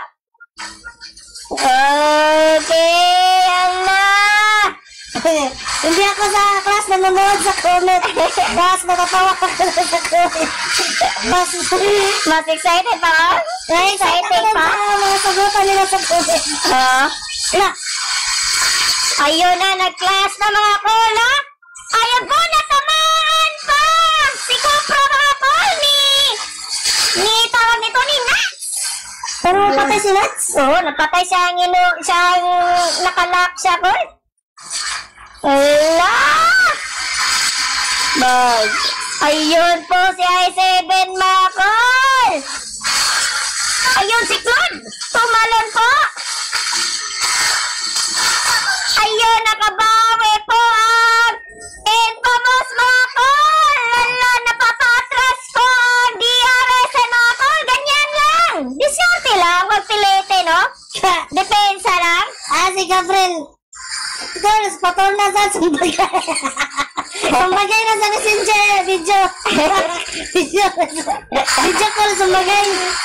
[SPEAKER 1] Okay, ala.
[SPEAKER 2] Hindi ako sa class nanonood sa comment. Mas natatawa ko sa comment. Mas,
[SPEAKER 1] mas excited pa ka?
[SPEAKER 2] Ay, excited pa? Mga sagutan nila sa comment.
[SPEAKER 1] Oo.
[SPEAKER 2] Na,
[SPEAKER 1] ayun na, nag-class na mga kola. Ayun po, natamaan pa! Si Kopro mga kol ni... Ni tawag nito ni Nats.
[SPEAKER 2] pero patay si Nats?
[SPEAKER 1] Oo, napatay siya ang ino... Siya ang nakalak siya, kol. Ala! Bag. Ayun po si I seven mga kol. Ayun si Claude. Tumalon po. Ayun, nakabawi po ang infamous mga kol. Lala, napapatras po ang D R S mga kol. Ganyan lang. Disyarte lang. Huwag pilete, no? Depensa lang.
[SPEAKER 2] Ah, si Gabriel. Girls, patol na sa sumbagay. Sumbagay na sa messenger. Video. Video. Video call sumbagay.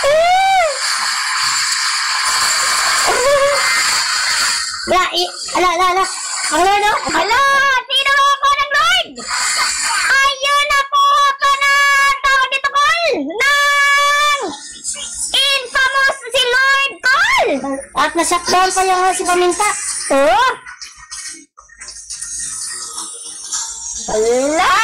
[SPEAKER 2] La, i, ala, ala, ala. Ang Lord, oh.
[SPEAKER 1] Hala! Sino ako ng Lord? Ayun na po ako na tawag dito, Col! Nang infamous si Lord Col!
[SPEAKER 2] At na-shutdown pa yung si Paminta.
[SPEAKER 1] Oh! Hala!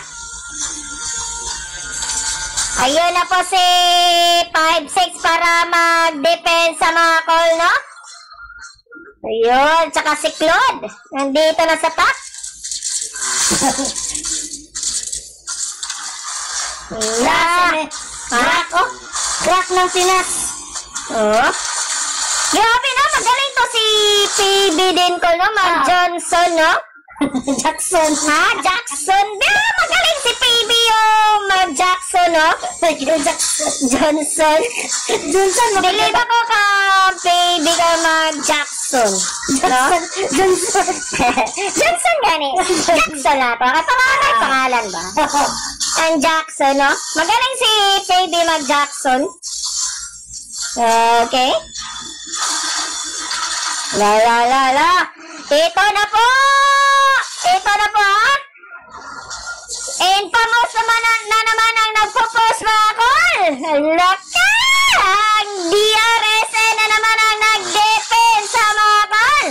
[SPEAKER 1] Ayun na po si five six para mag-depensa mga Col, no? Ayun, tsaka si Claude. Nandito na sa top. Wala.
[SPEAKER 2] Crack, oh. Crack ng Pinas.
[SPEAKER 1] Oh. Grabe na, magaling to si P B din ko, no? Mag Johnson, no?
[SPEAKER 2] Jackson.
[SPEAKER 1] Ha? Jackson. Di, magaling si P B yung Mag Jackson, no?
[SPEAKER 2] Jackson.
[SPEAKER 1] Johnson.
[SPEAKER 2] Johnson.
[SPEAKER 1] Believe ako ka P B ka Mag Jackson.
[SPEAKER 2] Jackson. Johnson.
[SPEAKER 1] Johnson gani. Jackson na to. Kapangalan, pangalan ba? Ang Jackson, no? Magaling si P B Mag Jackson. Okay. La la la la. Ito na po. Ito na po, ha? Infamous naman na, na naman ang nagpo-post mga kol. Laka! Ang D R S N na naman ang nag-depensa mga kol.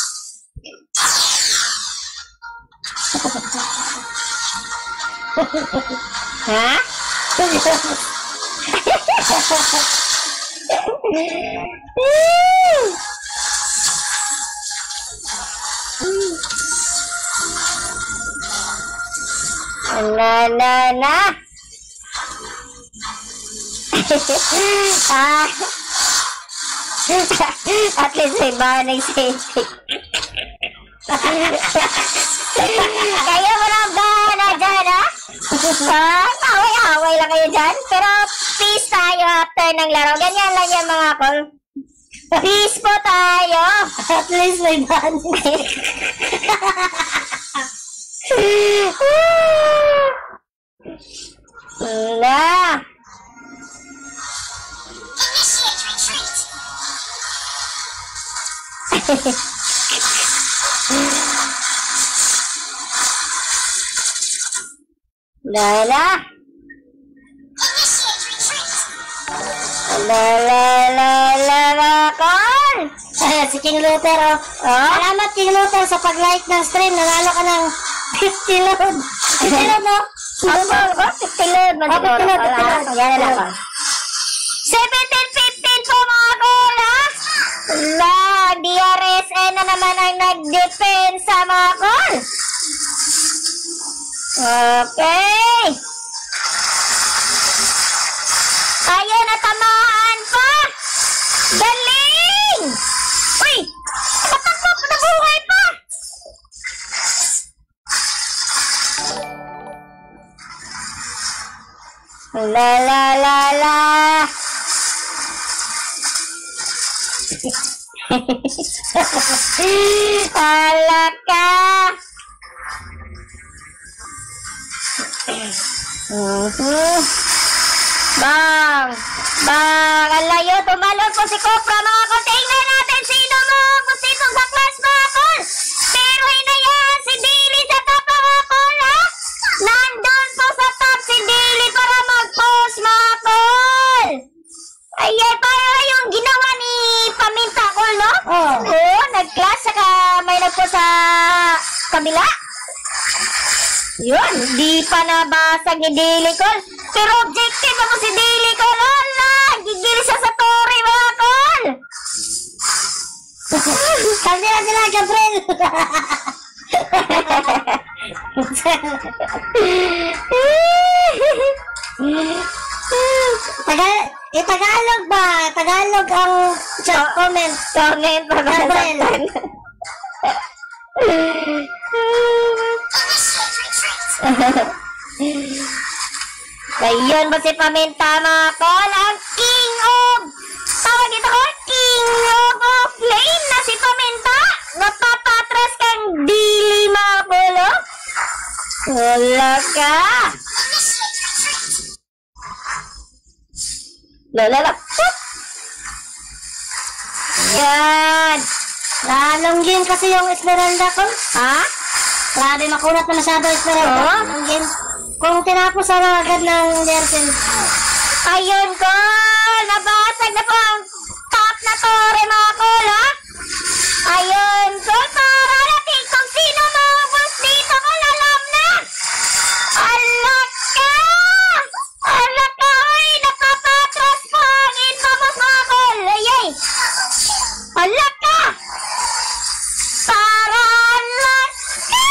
[SPEAKER 1] Ha? Na na na. Ah. At least may banig safety. Kayo mo na bahala dyan, ha? Ah, away-away lang kayo dyan. Pero peace tayo after ng laro. Ganyan lang yan mga kol. Peace po tayo.
[SPEAKER 2] At least may banig.
[SPEAKER 1] Na. La la. La la la la la Col!
[SPEAKER 2] Si King Luther, oh.
[SPEAKER 1] Oh?
[SPEAKER 2] Salamat, King Luther, sa pag-like ng stream. Nanalo ka ng fifty load. fifty load, no?
[SPEAKER 1] Ako, ako, fifty load.
[SPEAKER 2] Oh, fifty load, fifty load.
[SPEAKER 1] Yan na lang. seventeen fifteen po mga Col, ha? La, D R S N na naman ang nag-depensa mga Col. Okay. Ayun, natamaan pa. Galing! Uy! Natakbo, nabuhay pa! La la la la! Alaka! Mhm. Bang! Bang! Ang layo, tumalon po si Copra mga Col. Tingnan natin sino mo pusito sa class mga Col. Pero hinayaan si Daily sa top mga Col, ha? Nandun po sa top si Daily para mag-post mga Col. Ayan, para yung ginawa ni Paminta Col, no?
[SPEAKER 2] Oh.
[SPEAKER 1] Oo, nag-class saka may nagpo sa kabila. Yun, di pa nabasag ni Daily Col. Pero objective ako si Daily Col. Hala, gigil siya sa Tori mga Col.
[SPEAKER 2] Kasi na sila, Gabriel. Tagal, eh, Tagalog ba? Tagalog ang chat comment.
[SPEAKER 1] Comment pa ba?
[SPEAKER 2] Gabriel.
[SPEAKER 1] Ayun ba si Paminta mga Col? Ang king of, tawag dito ko, king of of lane na si Paminta. Napapatras kang Dili mga Col, oh. Wala ka. Lalala. Yan.
[SPEAKER 2] Lalonggin kasi yung Esmeralda ko.
[SPEAKER 1] Ha?
[SPEAKER 2] Grabe, makunat na masyado Esmeralda.
[SPEAKER 1] Oo.
[SPEAKER 2] Lalonggin. Kung tinapos sana agad ng Dersen.
[SPEAKER 1] Ayun ko. Nabasag na po ang top na Tori mga Col, ha? Ayun ko. Para natin kung sino mabos dito ko. Alam na. Alak ka. Alak ka. Ay, napapatras po ang infamous mga Col. Ayay. Alak ka. Para alak ka.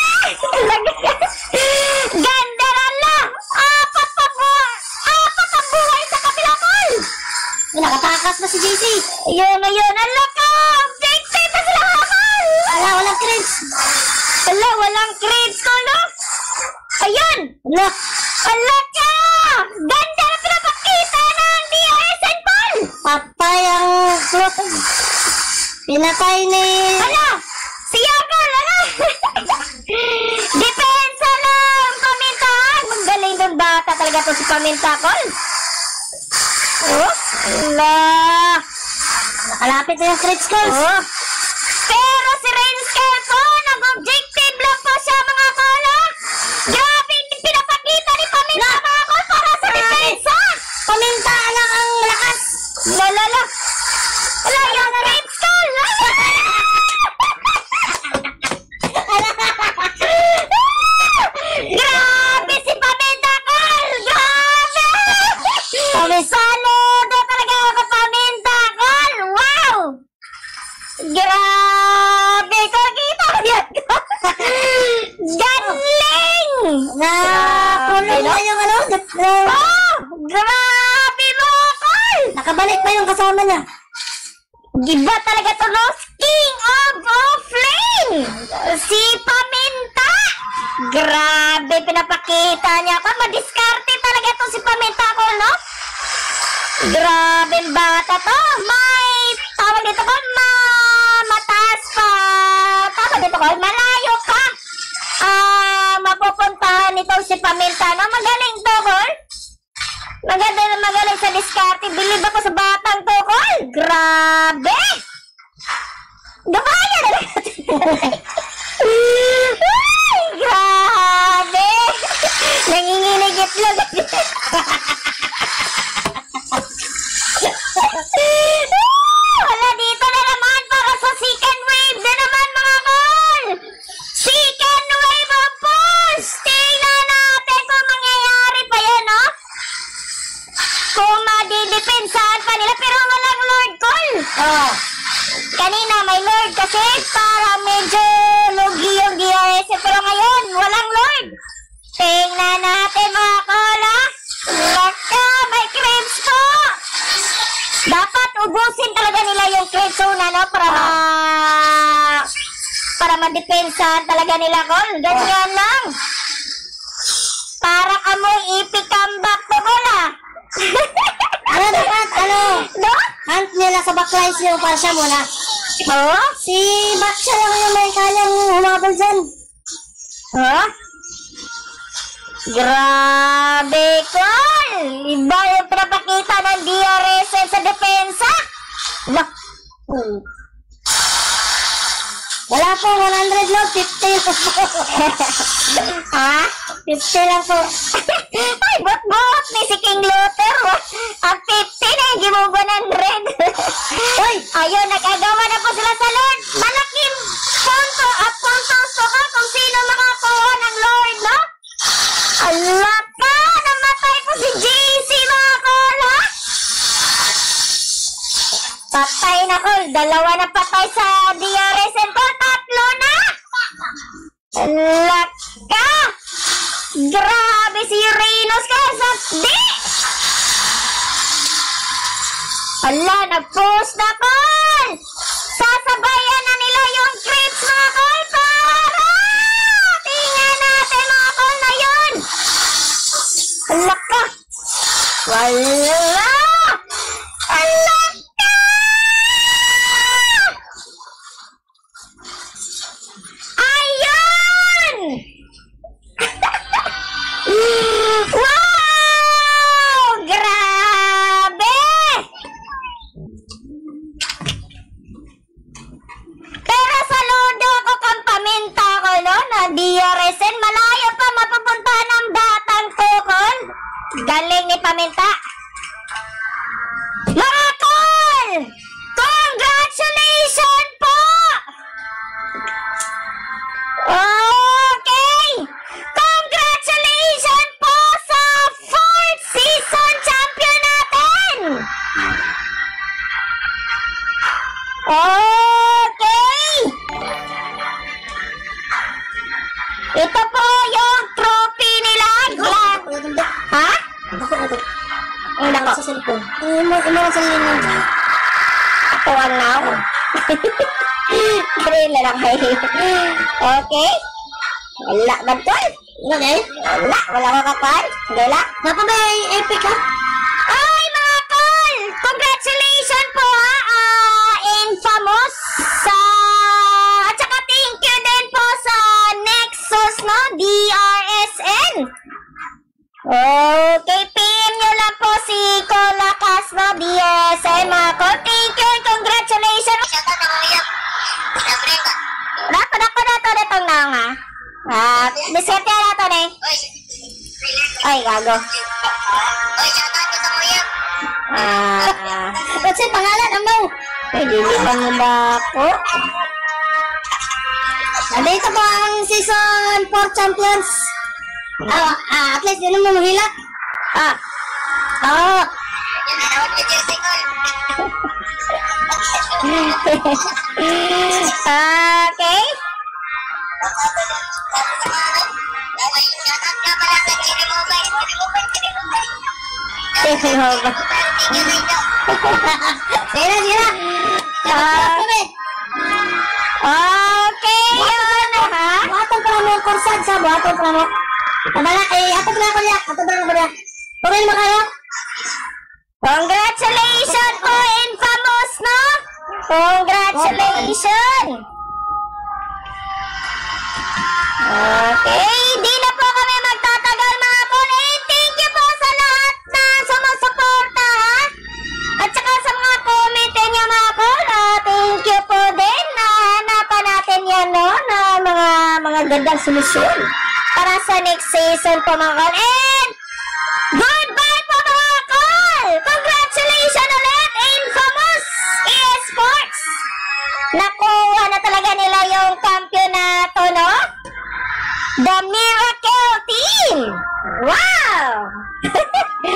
[SPEAKER 1] Ganda na lang. Apat pa buhay. Apat ang buhay sa kapila Col.
[SPEAKER 2] Eh, nakatakas na si J C.
[SPEAKER 1] Ayun, ayun. Alak ka. Objective na sila mga Col.
[SPEAKER 2] Wala, walang crits.
[SPEAKER 1] Wala, walang crits ko, no? Ayun!
[SPEAKER 2] Wala.
[SPEAKER 1] Alak ka! Ganda na pinapakita ng D R S N Paul!
[SPEAKER 2] Patay ang clock. Pinatay ni...
[SPEAKER 1] Ala! Si Yakol! Ala! Depensa lang! Paminta! Magaling doon bata talaga to si Paminta, Col! Oh! Ala!
[SPEAKER 2] Nakalapit na yung crits ko.
[SPEAKER 1] Oh! Pero si Rensker po, nag-objective lang po siya mga Col, ha? Grabe yung pinapakita ni Paminta mga Col para sa depensa!
[SPEAKER 2] Paminta lang ang lakas.
[SPEAKER 1] Lalala! Wala yung crits, Col! Grabe si Paminta, Col! Grabe! Saludo talaga ako Paminta, Col! Wow! Grabe! Col, kita mo yan, Col! Galing!
[SPEAKER 2] Nakulong na yung ano. na-
[SPEAKER 1] Oh! Grabe mo, Col!
[SPEAKER 2] Nakabalik pa yung kasama niya.
[SPEAKER 1] Giba talaga to, no? King of Offlane! Si Paminta! Grabe, pinapakita niya ako. Madiskarte talaga to si Paminta ko, no? Grabe bata to. May, tawag dito ko, ma, mataas pa. Tawag dito ko, malayo pa. Ah, mapupuntahan nito si Paminta, no? Magaling to, Col. Magaling, magaling sa diskarte. Bilib ako sa batang to, Col. Grabe! Gabaya na lang. Ay, grabe! Nanginginigit lang. kanina may Lord kasi para medyo lugi yung D R S. Pero ngayon, walang Lord. Tingnan natin mga kola. Laka, may creeps po. Dapat ubusin talaga nila yung creeps una, no? Para ma... para madepensahan talaga nila, kol. Ganyan lang. Para kamoy epic comeback po, kola.
[SPEAKER 2] Ano dapat, ano?
[SPEAKER 1] No?
[SPEAKER 2] Hunt nila sa backlines niyo para siya muna.
[SPEAKER 1] Oh?
[SPEAKER 2] Si Baksha lang yung may kayang humabol dyan.
[SPEAKER 1] Huh? Grabe, Col! Iba yung pinapakita ng D R S sa depensa. Lah.
[SPEAKER 2] Hmm. Wala po, one hundred lang, fifty po.
[SPEAKER 1] Ha?
[SPEAKER 2] fifty lang po.
[SPEAKER 1] Ay, bot-bot ni si King Luther. Ang fifty na yung gimubo one hundred.
[SPEAKER 2] Uy!
[SPEAKER 1] Ayun, nagagawa na po sila sa Lord. Malaking punto at puntos to ka kung sino makakuha ng Lord, no? Allah ka! Namatay po si J C, mga kola! Patay na, Col. Dalawa na patay sa D R S and Col. Tatlo na! Allah ka! Grabe si Uranus ka sa di! Allah, nag-post na, Col! Sasabayan na nila yung creeps, mga Col, para! Tingnan natin, mga Col, na yun! Allah ka! Wala! Allah ka! Ayun! Wow! Grabe! Pero saludo ako kampamenta ko, no? Na D R S N. Malayo pa mapupuntahan ng batang Kukol. Galing ni Paminta. Mga Kol! Congratulations po! Okay! Congratulations po sa fourth season champion natin! Okay! Ito po yung trophy nila. Ha? Ang nako.
[SPEAKER 2] Sa cellphone. Imo imo sa cellphone.
[SPEAKER 1] Ako ang now. Pray na lang kayo. Okay? Wala ba ito?
[SPEAKER 2] Okay?
[SPEAKER 1] Wala. Wala ka kapan? Wala.
[SPEAKER 2] Napa may epic ha?
[SPEAKER 1] Ay, mga Col! Congratulations po, ha! Ah, Infamous sa... At saka thank you din po sa Nexus, no? D R S N. Okay, P M nyo lang po si Cola Casno, D R S N, mga Col. Thank you and congratulations. Dato, dato, dato, dato na nga. Ah, diserte na dato na eh. Ay, gago. Ah,
[SPEAKER 2] What's yung pangalan? Amaw?
[SPEAKER 1] ay, lilipan mo ba ako?
[SPEAKER 2] Nandito po ang season four champions. Ah, ah, at least yun ang mahila.
[SPEAKER 1] Ah, oh. Okay. Sino ba?
[SPEAKER 2] Sira, sira.
[SPEAKER 1] Ah, okay, yun na ha?
[SPEAKER 2] Buhaton pa lang yung korsad sa buhaton pa lang. Abala, eh, atog na ako niya. Atog na ako niya. Turin mo kayo?
[SPEAKER 1] Congratulations po, Infamous, no? Congratulations! Okay, di na po kami magtatagal, mga Col. Eh, thank you po sa lahat na sumusuporta, ha? At saka sa mga comment niya, mga Col. Ah, thank you po din na hanapan natin yan, no? Na mga, mga gandang solusyon para sa next season po, mga Col. And goodbye po, mga Col! Congratulations ulit, Infamous Esports! Nakuha na talaga nila yung kampyonato, no? The Miracle Team! Wow!